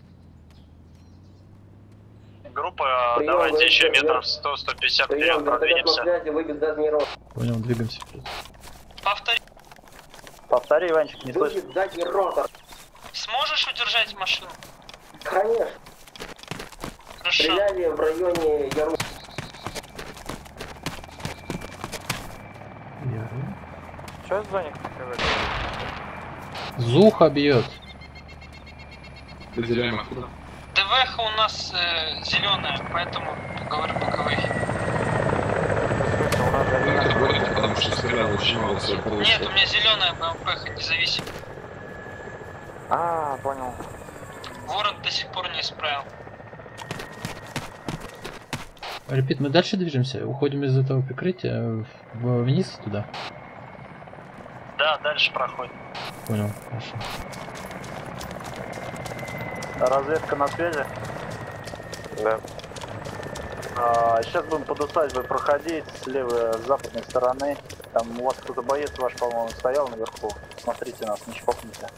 Группа, Прием, давайте прием, еще прием. метров сто сто пятьдесят Прием, вперед вертолет на продвинемся. связи, выбит дальний рост. Понял, двигаемся вперед. Повтори. Повтори, Иванчик, не слышу. Выбит дальний ротор. Сможешь удержать машину? Конечно. Хорошо. Стреляли в районе Яру. Что Аздоник? Зуха бьет. Определяем откуда. ДВХ у нас э, зеленая, поэтому говорю по КВХ. Ну, как говорите, потому что стрелял очень мало всего Нет, у просто. меня зеленая БМП, независимо. А, понял. Ворот до сих пор не исправил. Репит, мы дальше движемся, уходим из этого прикрытия в- вниз туда. Да, дальше проходит. Понял, хорошо. Разведка на связи? Да. Сейчас будем под усадьбой проходить слева, с западной стороны. Там у вас кто-то боец ваш, по-моему, стоял наверху. Смотрите нас, не чпокните.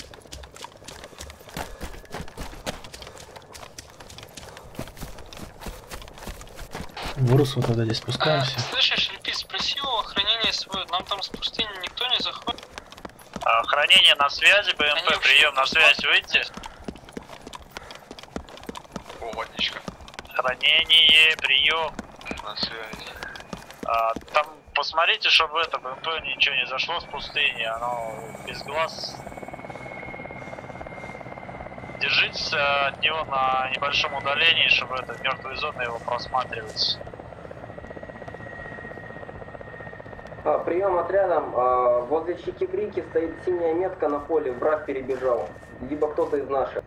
В Урусу тогда здесь спускаемся. Слышишь, Липи, спроси у охранения свое, нам там с пустыни никто не заходит. Охранение на связи, БМП, прием на связь, выйти. О, водичка. Охранение, прием. На связи. А, там посмотрите, чтобы это БМП ничего не зашло с пустыни, оно без глаз. Держитесь от него на небольшом удалении, чтобы это мертвые зоны его просматривать. А, прием отрядом. А, возле Чикибрики стоит синяя метка на поле, враг перебежал. Либо кто-то из наших.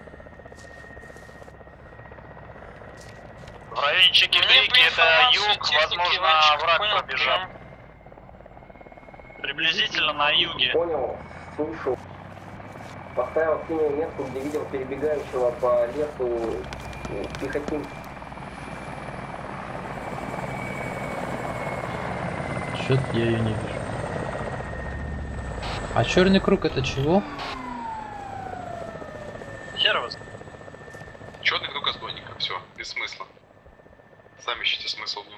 В районе Чикибрики это юг, возможно, враг пробежал. Приблизительно на юге. Понял, слышу. Поставил синюю метку, где видел перебегающего по лесу пехотинца. Чё-то я ее не вижу. А черный круг это чего? Хер вас. Черный круг отстойника, все, без смысла. Сами ищите смысл в нем.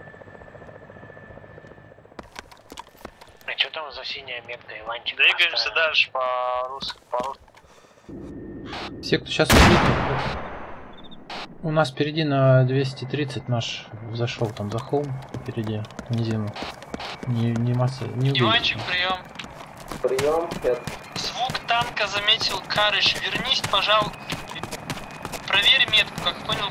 А что там за синяя метка, Иванчик? Двигаемся дальше по русскому. По рус... Все, кто сейчас уйдет, у нас впереди на двести тридцать наш зашел там за холм впереди, низину. Не, не масса, не увидите. Иванчик, прием. Прием. Звук танка заметил Карыч. Вернись, пожалуйста. Проверь метку, как понял.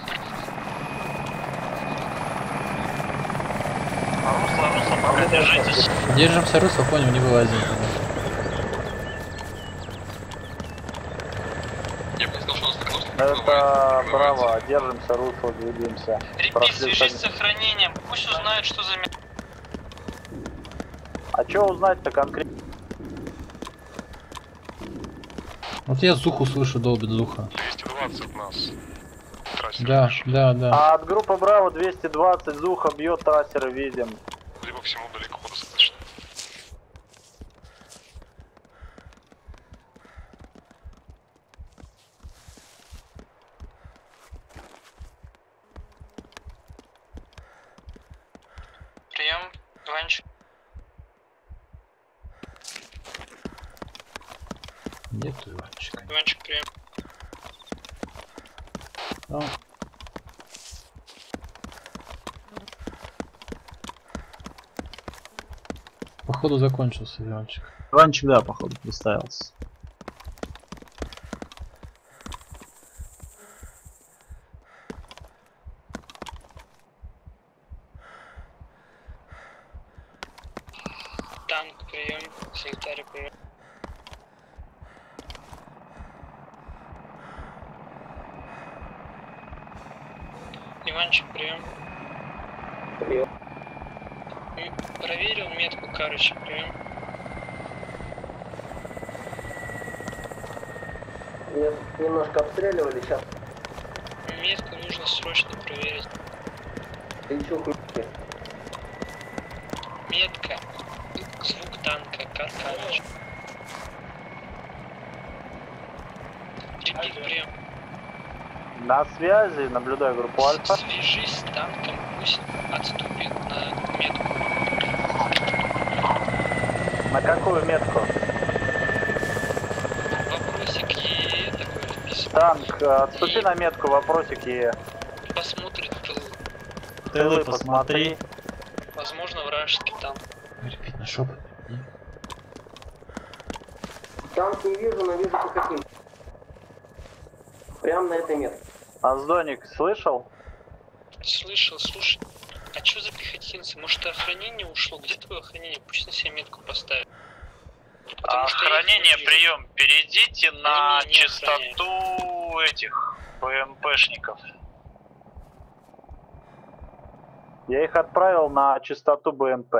Русло, русло, пока держитесь. Держимся, русло, понял, не вылазим. Я бы не сказал, что у нас так нужно. Это браво, держимся, русло, двигаемся. Репит, свяжись с охранением. Пусть узнают, что за метка. А что узнать-то конкретно? Вот я Зуху слышу, долбит Зуха. двести двадцать нас. Да, да, да. А от группы Браво двести двадцать Зуха бьет трассеры, видим. Либо всему далеко достаточно. Прием, Иванчик. Нету Иванчика. Иванчик, прием. А. Походу закончился Иванчик. Иванчик, да, походу, представился. Танк, прием. Секретарь, прием. Иванчик, прием. Прием. Проверил метку Карыча, прием. Нет, немножко обстреливали сейчас. Метку нужно срочно проверить. Ты чё, хуйки? Метка. Звук танка, Карыч. Репит, прием. На связи, наблюдаю группу Альфа. Свяжись с танком, пусть отступит на метку. На какую метку? Вопросик Е такой написан. Танк, отступи на метку, вопросик Е. Посмотрит тыл. Тылы посмотри. Возможно, вражеский танк. Репит на шоп. Танк не вижу, но вижу каким. Прямо на этой метке. Аздоник, слышал? Слышал, слушай. А что за пехотинцы? Может, охранение ушло? Где твое охранение? Пусть на себя метку поставят. Потому что Охранение, прием. Перейдите на Они меня не частоту этих БМПшников. Я их отправил на частоту БМП.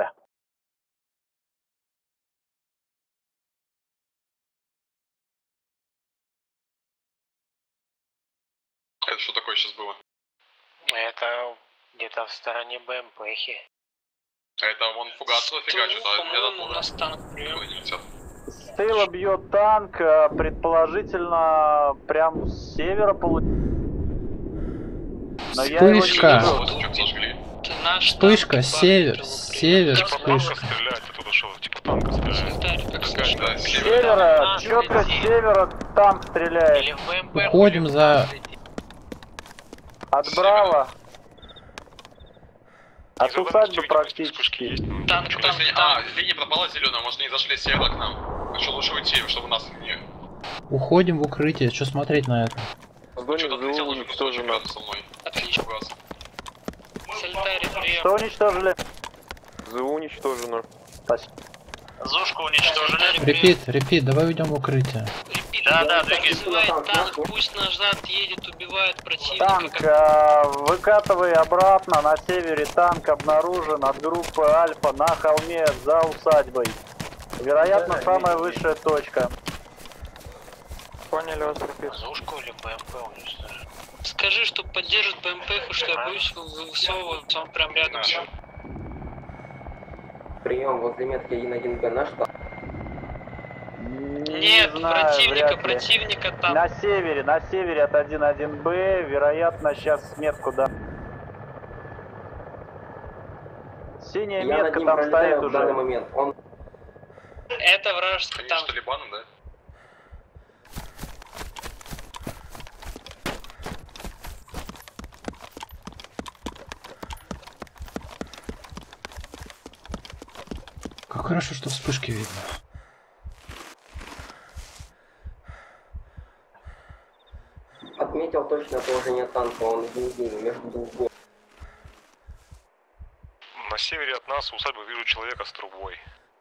Это что такое сейчас было? Это Где-то в стороне БМПхи. Это вон фугасово фигачит, а По-моему, у нас танк прием. С тыла бьет танк, э, предположительно, прям с севера получается. Но я его не Вспышка. вижу. Вспышка, север, север, вспышка. С севера, четко с севера танк стреляет. Уходим за... От Браво. От усадьбы практически. Танк, танк, А, линия пропала зеленая, может они зашли с севера к нам. Лучше лучше уйти, чтобы нас не... Уходим в укрытие, что смотреть на это? Что-то отлетел уже кусочек рядом со мной. Отлично. Фугас. Сальтари, прием. Что уничтожили? ЗУ уничтожено. Спасибо. Зушку уничтожили. Репит, репит, давай уйдем в укрытие. Да, да, двигайся. Танк пусть назад едет, убивает противника. Танк, э, выкатывай обратно, на севере танк обнаружен от группы Альфа на холме за усадьбой. Вероятно, самая высшая точка. Поняли вас, репит. Зушку или БМП уничтожили? Скажи, что поддержит БМП, что я боюсь высовываться, он прям рядом. Прием возле метки один один Б наш танк. Нет, знаю, противника, вряд ли. противника там. На севере, на севере от один один Б, вероятно, сейчас метку да. Синяя Я над метка ним там пролетаю стоит в данный уже. момент. Он... Это вражеский танк. Талибаном, да? Как хорошо, что вспышки видно. Отметил точное положение танка, он в низине, между двух. На севере от нас в усадьбы вижу человека с трубой.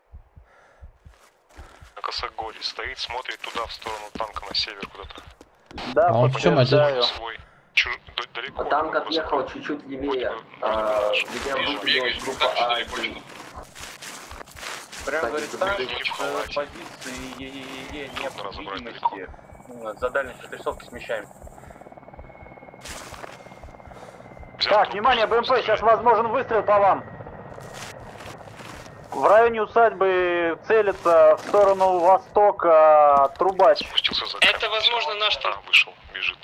На косогоре стоит, смотрит туда, в сторону танка на север куда-то. Да, А он в чем одет? Свой. Чуж... Далеко. Танк отъехал чуть-чуть левее, а, где будет делать группа А один. Прям говорит, танк не с позиции ЕЕЕ нет видимости. Ну, за дальность отрисовки смещаем. Так, внимание, БМП, сейчас возможен выстрел по вам. В районе усадьбы целится в сторону востока трубач. Это, возможно, наш танк. Вышел, бежит.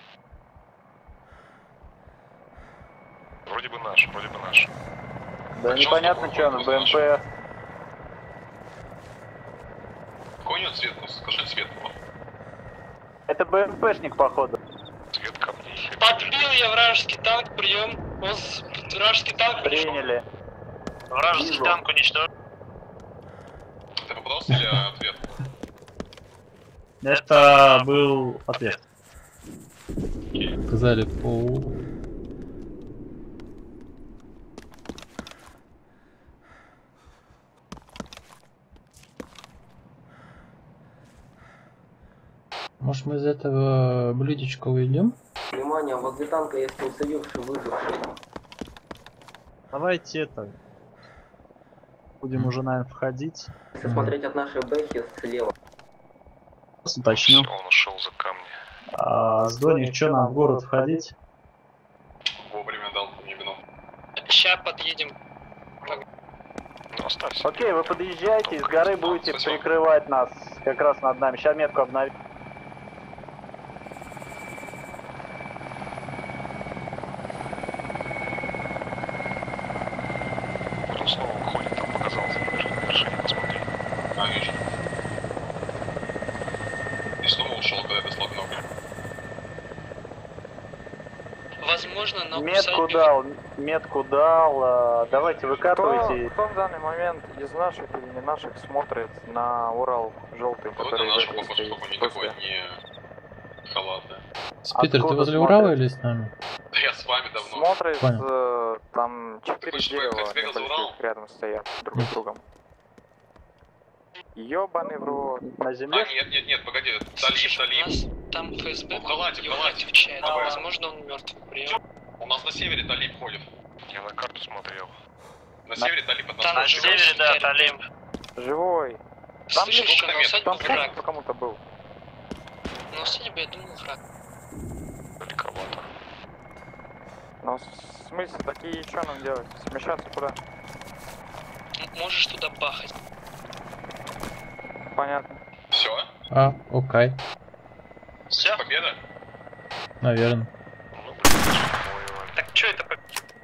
Вроде бы наш, вроде бы наш. Да непонятно, что на БМП. Какой у него цвет? Скажи цвет. Это БМПшник, походу. Цвет камней. Подбил я вражеский танк, прием. Он с- вражеский танк пришел. Приняли. Вражеский Вижу. танк уничтожен. Это вопрос или ответ? Это был ответ. Сказали по... Может, мы из этого блюдечка уйдем? Внимание, возле танка есть уцелевший, выживший. Давайте это. Будем уже, наверное, входить. Если смотреть от нашей бэхи слева. Уточню. Он ушел за камни. А, Сдоник, что нам в город входить? Вовремя дал мне вино. Ща подъедем. Ну, оставься. Окей, вы подъезжаете, из горы будете прикрывать нас как раз над нами. Сейчас метку обновим. Он снова выходит, там показался на вершине, посмотри. А, вижу. И снова ушел, когда это слаб ногу. Возможно, на Метку усадьбе- дал, метку дал. а, Давайте выкатывайте. Кто, кто в данный момент из наших или не наших смотрит на Урал желтый, Вот который на нашу здесь похож, стоит чтобы никакой после? не халатная. Питер, ты возле Урала или с нами? Да я с вами давно. Смотрит, Понял. э, там четыре хочешь дерева поехать, сбегал за Урал? небольших рядом стоят друг с другом. Ёбаный в рот. На А, земле? нет, нет, нет, погоди. Талиб, У Талиб. нас там ФСБ Он в халате, в его не халате. отвечает. Давай. Возможно, он мертв. Прием. У нас на севере Талиб ходит. Я на карту смотрел. На На- севере Талиб от нас. Там на ходит. севере, да, Талиб. Живой. Там Слышишь, блин, что на усадьбе там враг? кто кому-то был. На усадьбе, я думаю, враг. Далековато. Ну, в смысле, такие что нам делать? Смещаться куда? Можешь туда бахать. Понятно. Все. А, окей. Все. Победа? Наверное. Так что это победа?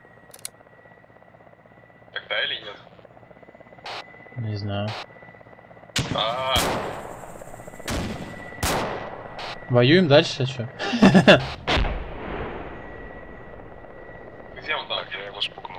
Тогда или нет? Не знаю. А, Воюем дальше, а что? где он там? Я его спугнул.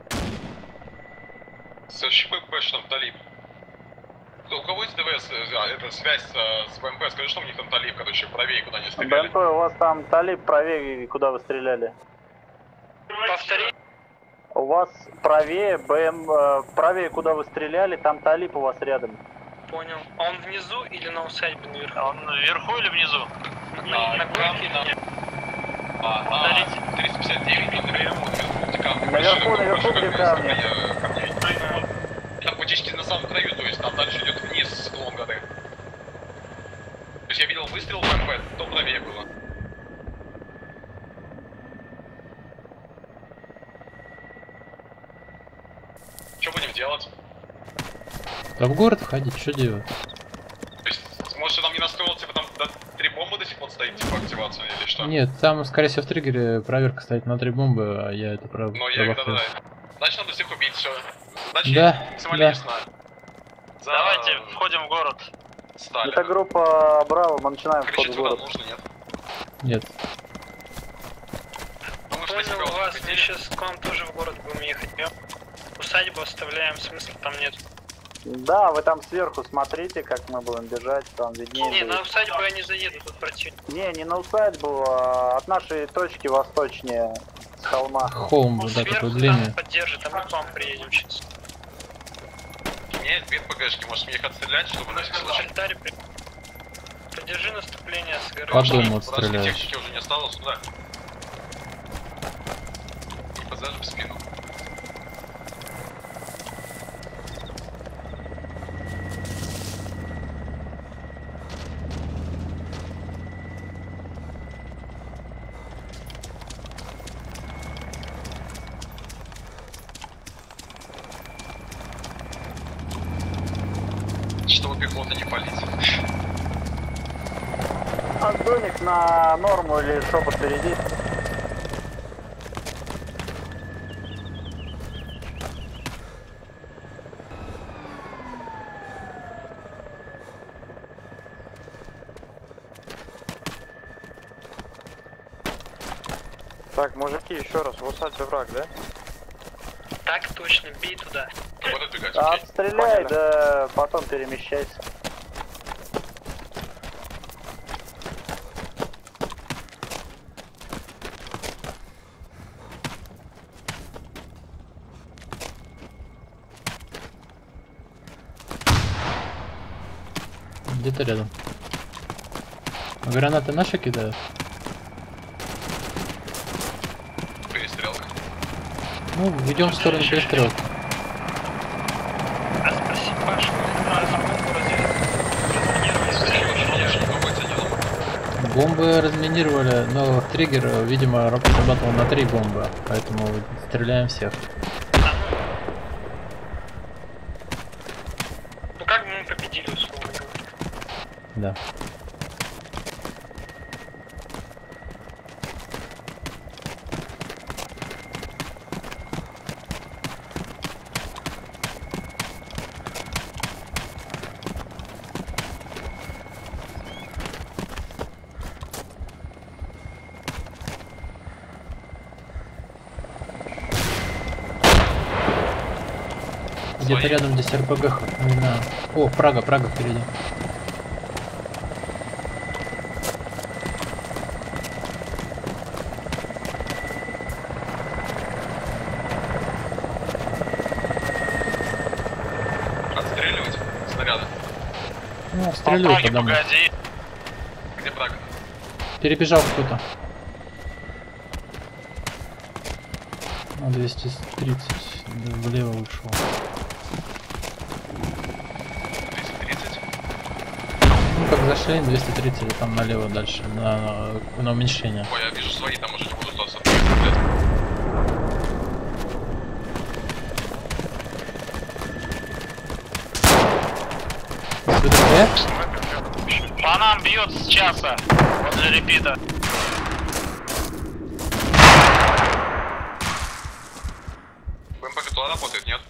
Следующий ПП, что там талиб? У кого есть ДВС, а, это связь с, с БМП? Скажи, что у них там талиб, короче, правее, куда они стреляли. БМП, у вас там талиб правее, куда вы стреляли? Повтори. У вас правее, БМ, э, правее, куда вы стреляли, там талиб у вас рядом. Понял. А он внизу или на усадьбе наверху? А он наверху или внизу? На, на горке или нет? А, а, триста пятьдесят девять, он наверху, наверху, Наверху, наверху, где камни. Там практически на самом краю, то есть там дальше идет вниз склон горы. То есть я видел выстрел в БМП, то правее было. Что будем делать? Да в город ходить, что делать? То есть, может, там не настроил, типа там да, три бомбы до сих пор стоит, типа активация или что? Нет, там, скорее всего, в триггере проверка стоит на три бомбы, а я это прав... Ну, я тогда, да. Значит, надо всех убить, все. Задача Да, максимально да. ясна. За... Давайте входим в город. Сталин. Это группа Браво, мы начинаем вход Кричит, в куда город. нужно, нет? Нет. Понял вас, мы сейчас к вам тоже в город будем ехать. Усадьбу оставляем, смысла там нет. Да, вы там сверху смотрите, как мы будем бежать, там виднее. Не, будет. на усадьбу я не заеду, тут противник. Не, не на усадьбу, а от нашей точки восточнее, с холма. Холм, Ну, да, сверху такой там длинный. поддержит, а мы к вам приедем сейчас. У меня есть две ПГшки, может мне их отстрелять, чтобы на всякий случай. Альтаре при... Поддержи наступление с горы. По дому Вражеской отстреляешь. техники уже не осталось, да. И подзажим в спину. Чтобы пехота не палить. Антоник на норму или шепот впереди? Так, мужики, еще раз, в усадьбе враг, да? Так точно, бей туда. Вот отбегать, А, окей. Отстреляй, да потом перемещайся. Где-то рядом. А гранаты наши кидают? Перестрелка. Ну, идем в сторону перестрелки. А спроси Пашу, Бомбы разминировали, но триггер, видимо, работал на три бомбы, поэтому стреляем всех. ну как бы мы победили, условно говоря. Да. Где-то рядом здесь РПГ. Не знаю. О, Прага, Прага впереди. Отстреливать снаряды. Ну, стреляю по дому. Погоди. Где Прага? Перебежал кто-то. На двести тридцать влево ушел. двести тридцать? Ну как зашли, двести тридцать, и там налево дальше, на, на уменьшение. Ой, я вижу свои, там уже не будут стрелять. По нам бьет с часа возле репита. БМП туда работает, нет?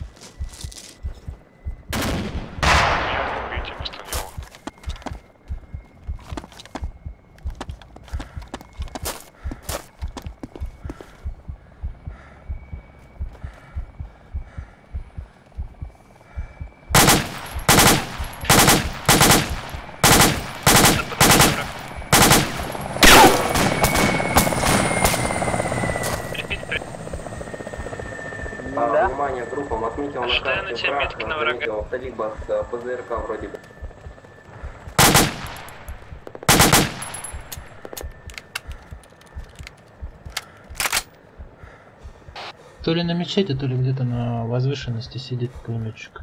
А, внимание, группам, отметил на Ожидаю на карте тебя враг, метки на врага. заметил автолибо с э, ПЗРК вроде бы. То ли на мечети, то ли где-то на возвышенности сидит пулеметчик.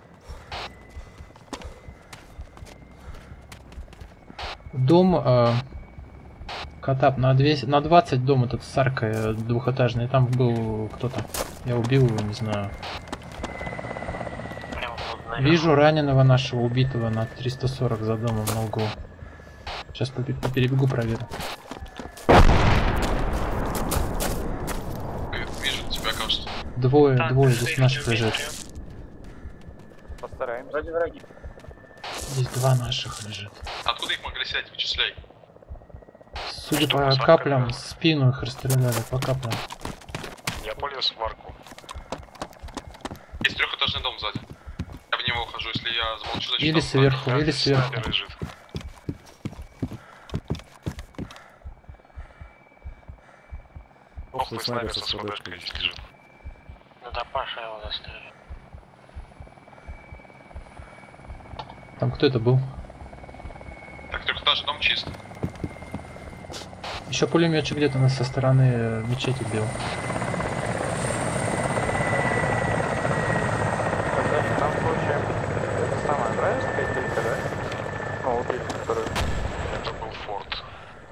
Дом э, Катап на двести, на двадцать дом этот с аркой двухэтажный, там был кто-то. Я убил его, не знаю. Вижу раненого нашего убитого на триста сорок за домом на углу. Сейчас по, по перебегу проверю. Вижу тебя, кажется. Двое, двое здесь наших лежит. Постараемся. Вроде враги. Здесь два наших лежит. Откуда их могли снять? Вычисляй. Судя по каплям, спину их расстреляли по каплям. Я полез в арку. Есть трехэтажный дом сзади. Я в него ухожу, если я замолчу, значит... Или сверху, или сверху. Охлый снайпер со СВДшкой здесь лежит. Ну да, Паша его застрелил. Там кто это был? Так, трехэтажный дом чист. Еще пулеметчик где-то нас со стороны э, мечети бил. Значит, там получаем это самое вражеская телька, да? Ну, убили, который... Это был форт.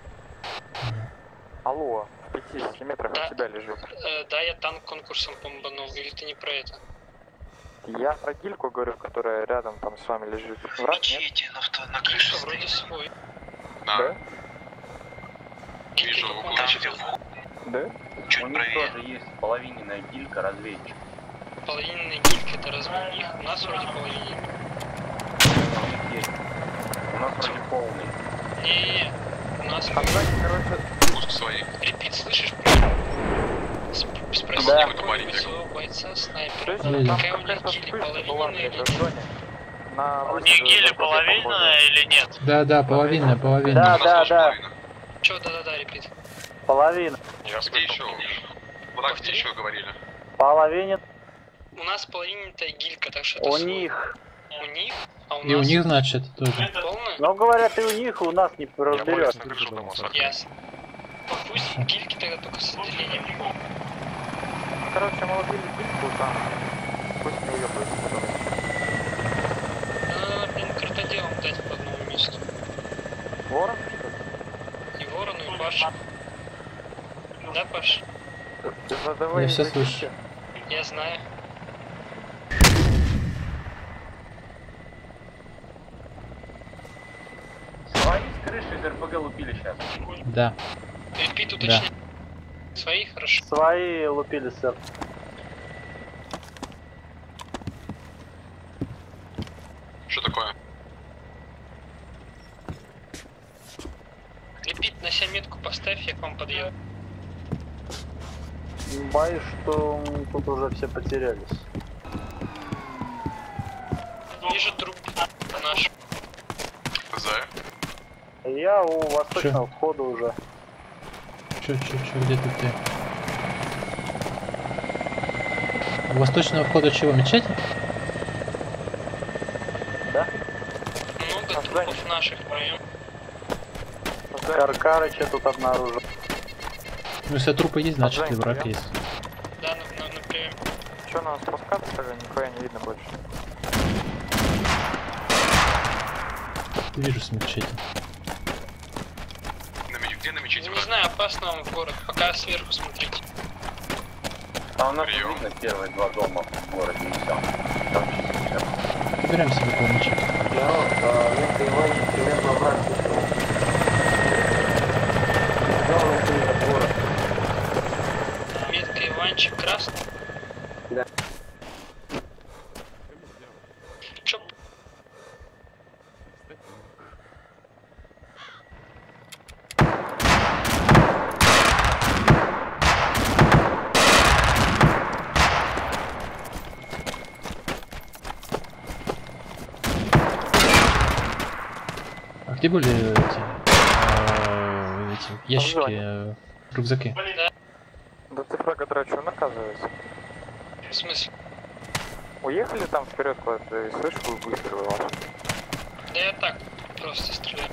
Алло, в пятидесяти метрах от тебя лежит. Э, да, я танк конкурсом бомбанул, или ты не про это? Я про гильку говорю, которая рядом там с вами лежит. Враг, нет? на, на крыше вроде свой. Да. Да? Вижу, угол мечети. Да? Чуть у них тоже есть половиненная гилька разведчик. Половинная гилька это разве у них? У нас вроде половинная. У них есть. У нас вроде полный. Не, у нас... Там сзади, короче... Пуск свои. Репит, слышишь? Спроси Да. какого-нибудь своего бойца, снайпера. То есть там Какая у них какая-то гилья, вспышка была, половинная блядь, или в нет? зоне. На У них гилья половинная или нет? Да, да, половинная, половинная. Да, да, да. Чё, да-да-да, репит. Половина. Где еще? Враг, где еще говорили? Половина. У нас половинная гилька, так что У это свой. них. У них? А у И у нас? них, значит, тоже. Полная? Ну, говорят, и у них, и у нас не разберешь. Ясно. Пусть гильки тогда только с отделением. Короче, мы убили гильку там. Пусть не уебают потом. Надо, блин, кротоделом дать по одному месту. Ворон, что ли? И ворону, и Паша. Да, Паш? Ты задавай Я все языки. слышу. Я знаю. Свои с крыши из РПГ лупили сейчас. Да. Репит, Да. уточни. Свои, хорошо. Свои лупили, сэр. Что такое? Репит, на себя метку поставь, я к вам подъеду. Боюсь, что тут уже все потерялись. Вижу труп наш. За. Я у восточного входа уже. Чё, чё, чё, где тут ты? У восточного входа чего, мечеть? Да? Много трупов наших вдвоем. Каркарыча тут обнаружил. Ну, если трупы есть, значит и Отжать, враг да? есть. Да, на, на, на прием. Чё, надо спускаться, тогда нихуя не видно больше. Вижу с мечети. На меч- Где на мечети? Не знаю, опасно вам в город. Пока сверху смотрите. А у нас видно первые два дома в городе и все. Там чисто все. Собираемся около мечети. Народ, метка Иванчик примерно обратно. Главное, город. Метка Иванчик красный? Да. Чё? А где были эти, э, эти ящики, э, рюкзаки? Да. Да цифра, которая что наказывается? В смысле? Уехали там вперед куда-то и слышь, вы выстрелы ваши. Да я так, просто стреляю.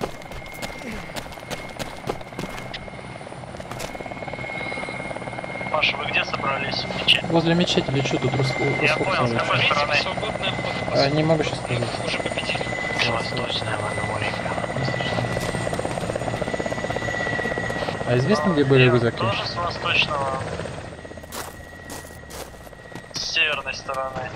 Паша, вы где собрались? Мечеть? Возле мечети или что тут расход? Я понял, с какой стороны? Свободная вход. А, не могу сейчас сказать. Уже победили. Восточная Вануолика. А известно, где были рюкзаки? Тоже с восточного. С северной стороны.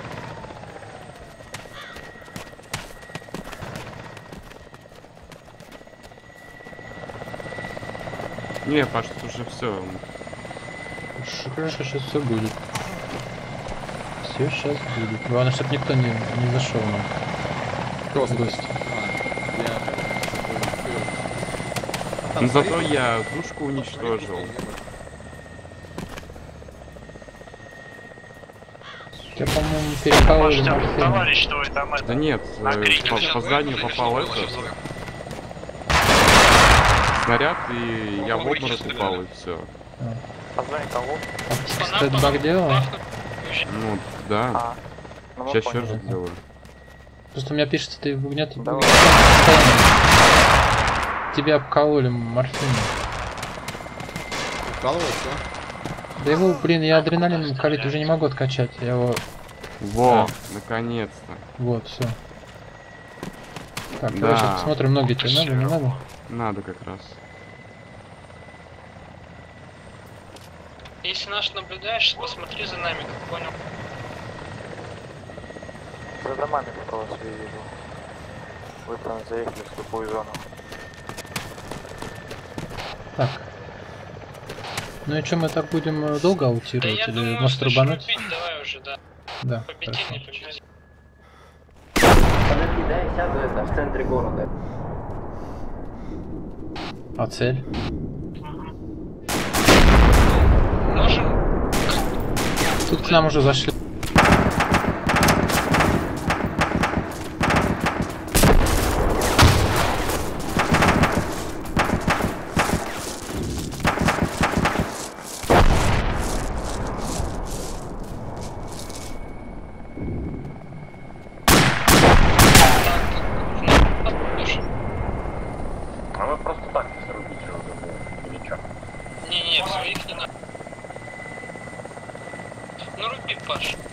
Не, Паш, тут уже все. Хорошо, сейчас все будет. Все сейчас будет. Главное, чтобы никто не, не зашел нам. Кто в гости. Но зато я тушку уничтожил. Я, по-моему, перекололи Может, морфин. товарищ твой там это... Да нет, на э, крик. по, по зданию попал это. Снаряд, и я в обморок упал, и все. Позвони кого? Кстати, баг делал? Ну, да. А, ну мы Сейчас еще поняли. раз делаю. Просто у меня пишется, ты нет. Давай. Тебя обкололи морфином. Вкалывается? Да его, блин, я адреналином колить уже не могу откачать. Я его... Во, Да. наконец-то. Вот, все. Так, Да. давай сейчас посмотрим, ноги тебе надо, не надо? Надо как раз. Если наш наблюдаешь, посмотри за нами, как понял. За домами только вас вижу. Вы там заехали в слепую зону. Так. Ну и что, мы так будем э, долго Да аутировать я или думаю, может что рубануть? шурупить давай уже, да. Да, Победили, хорошо. не победили. Подожди, да, я сяду это в центре города. А цель? Можем? Тут к нам уже зашли. А вы просто так срубите уже, или чё? Не-не, в своих не надо. Ну руби, Паш.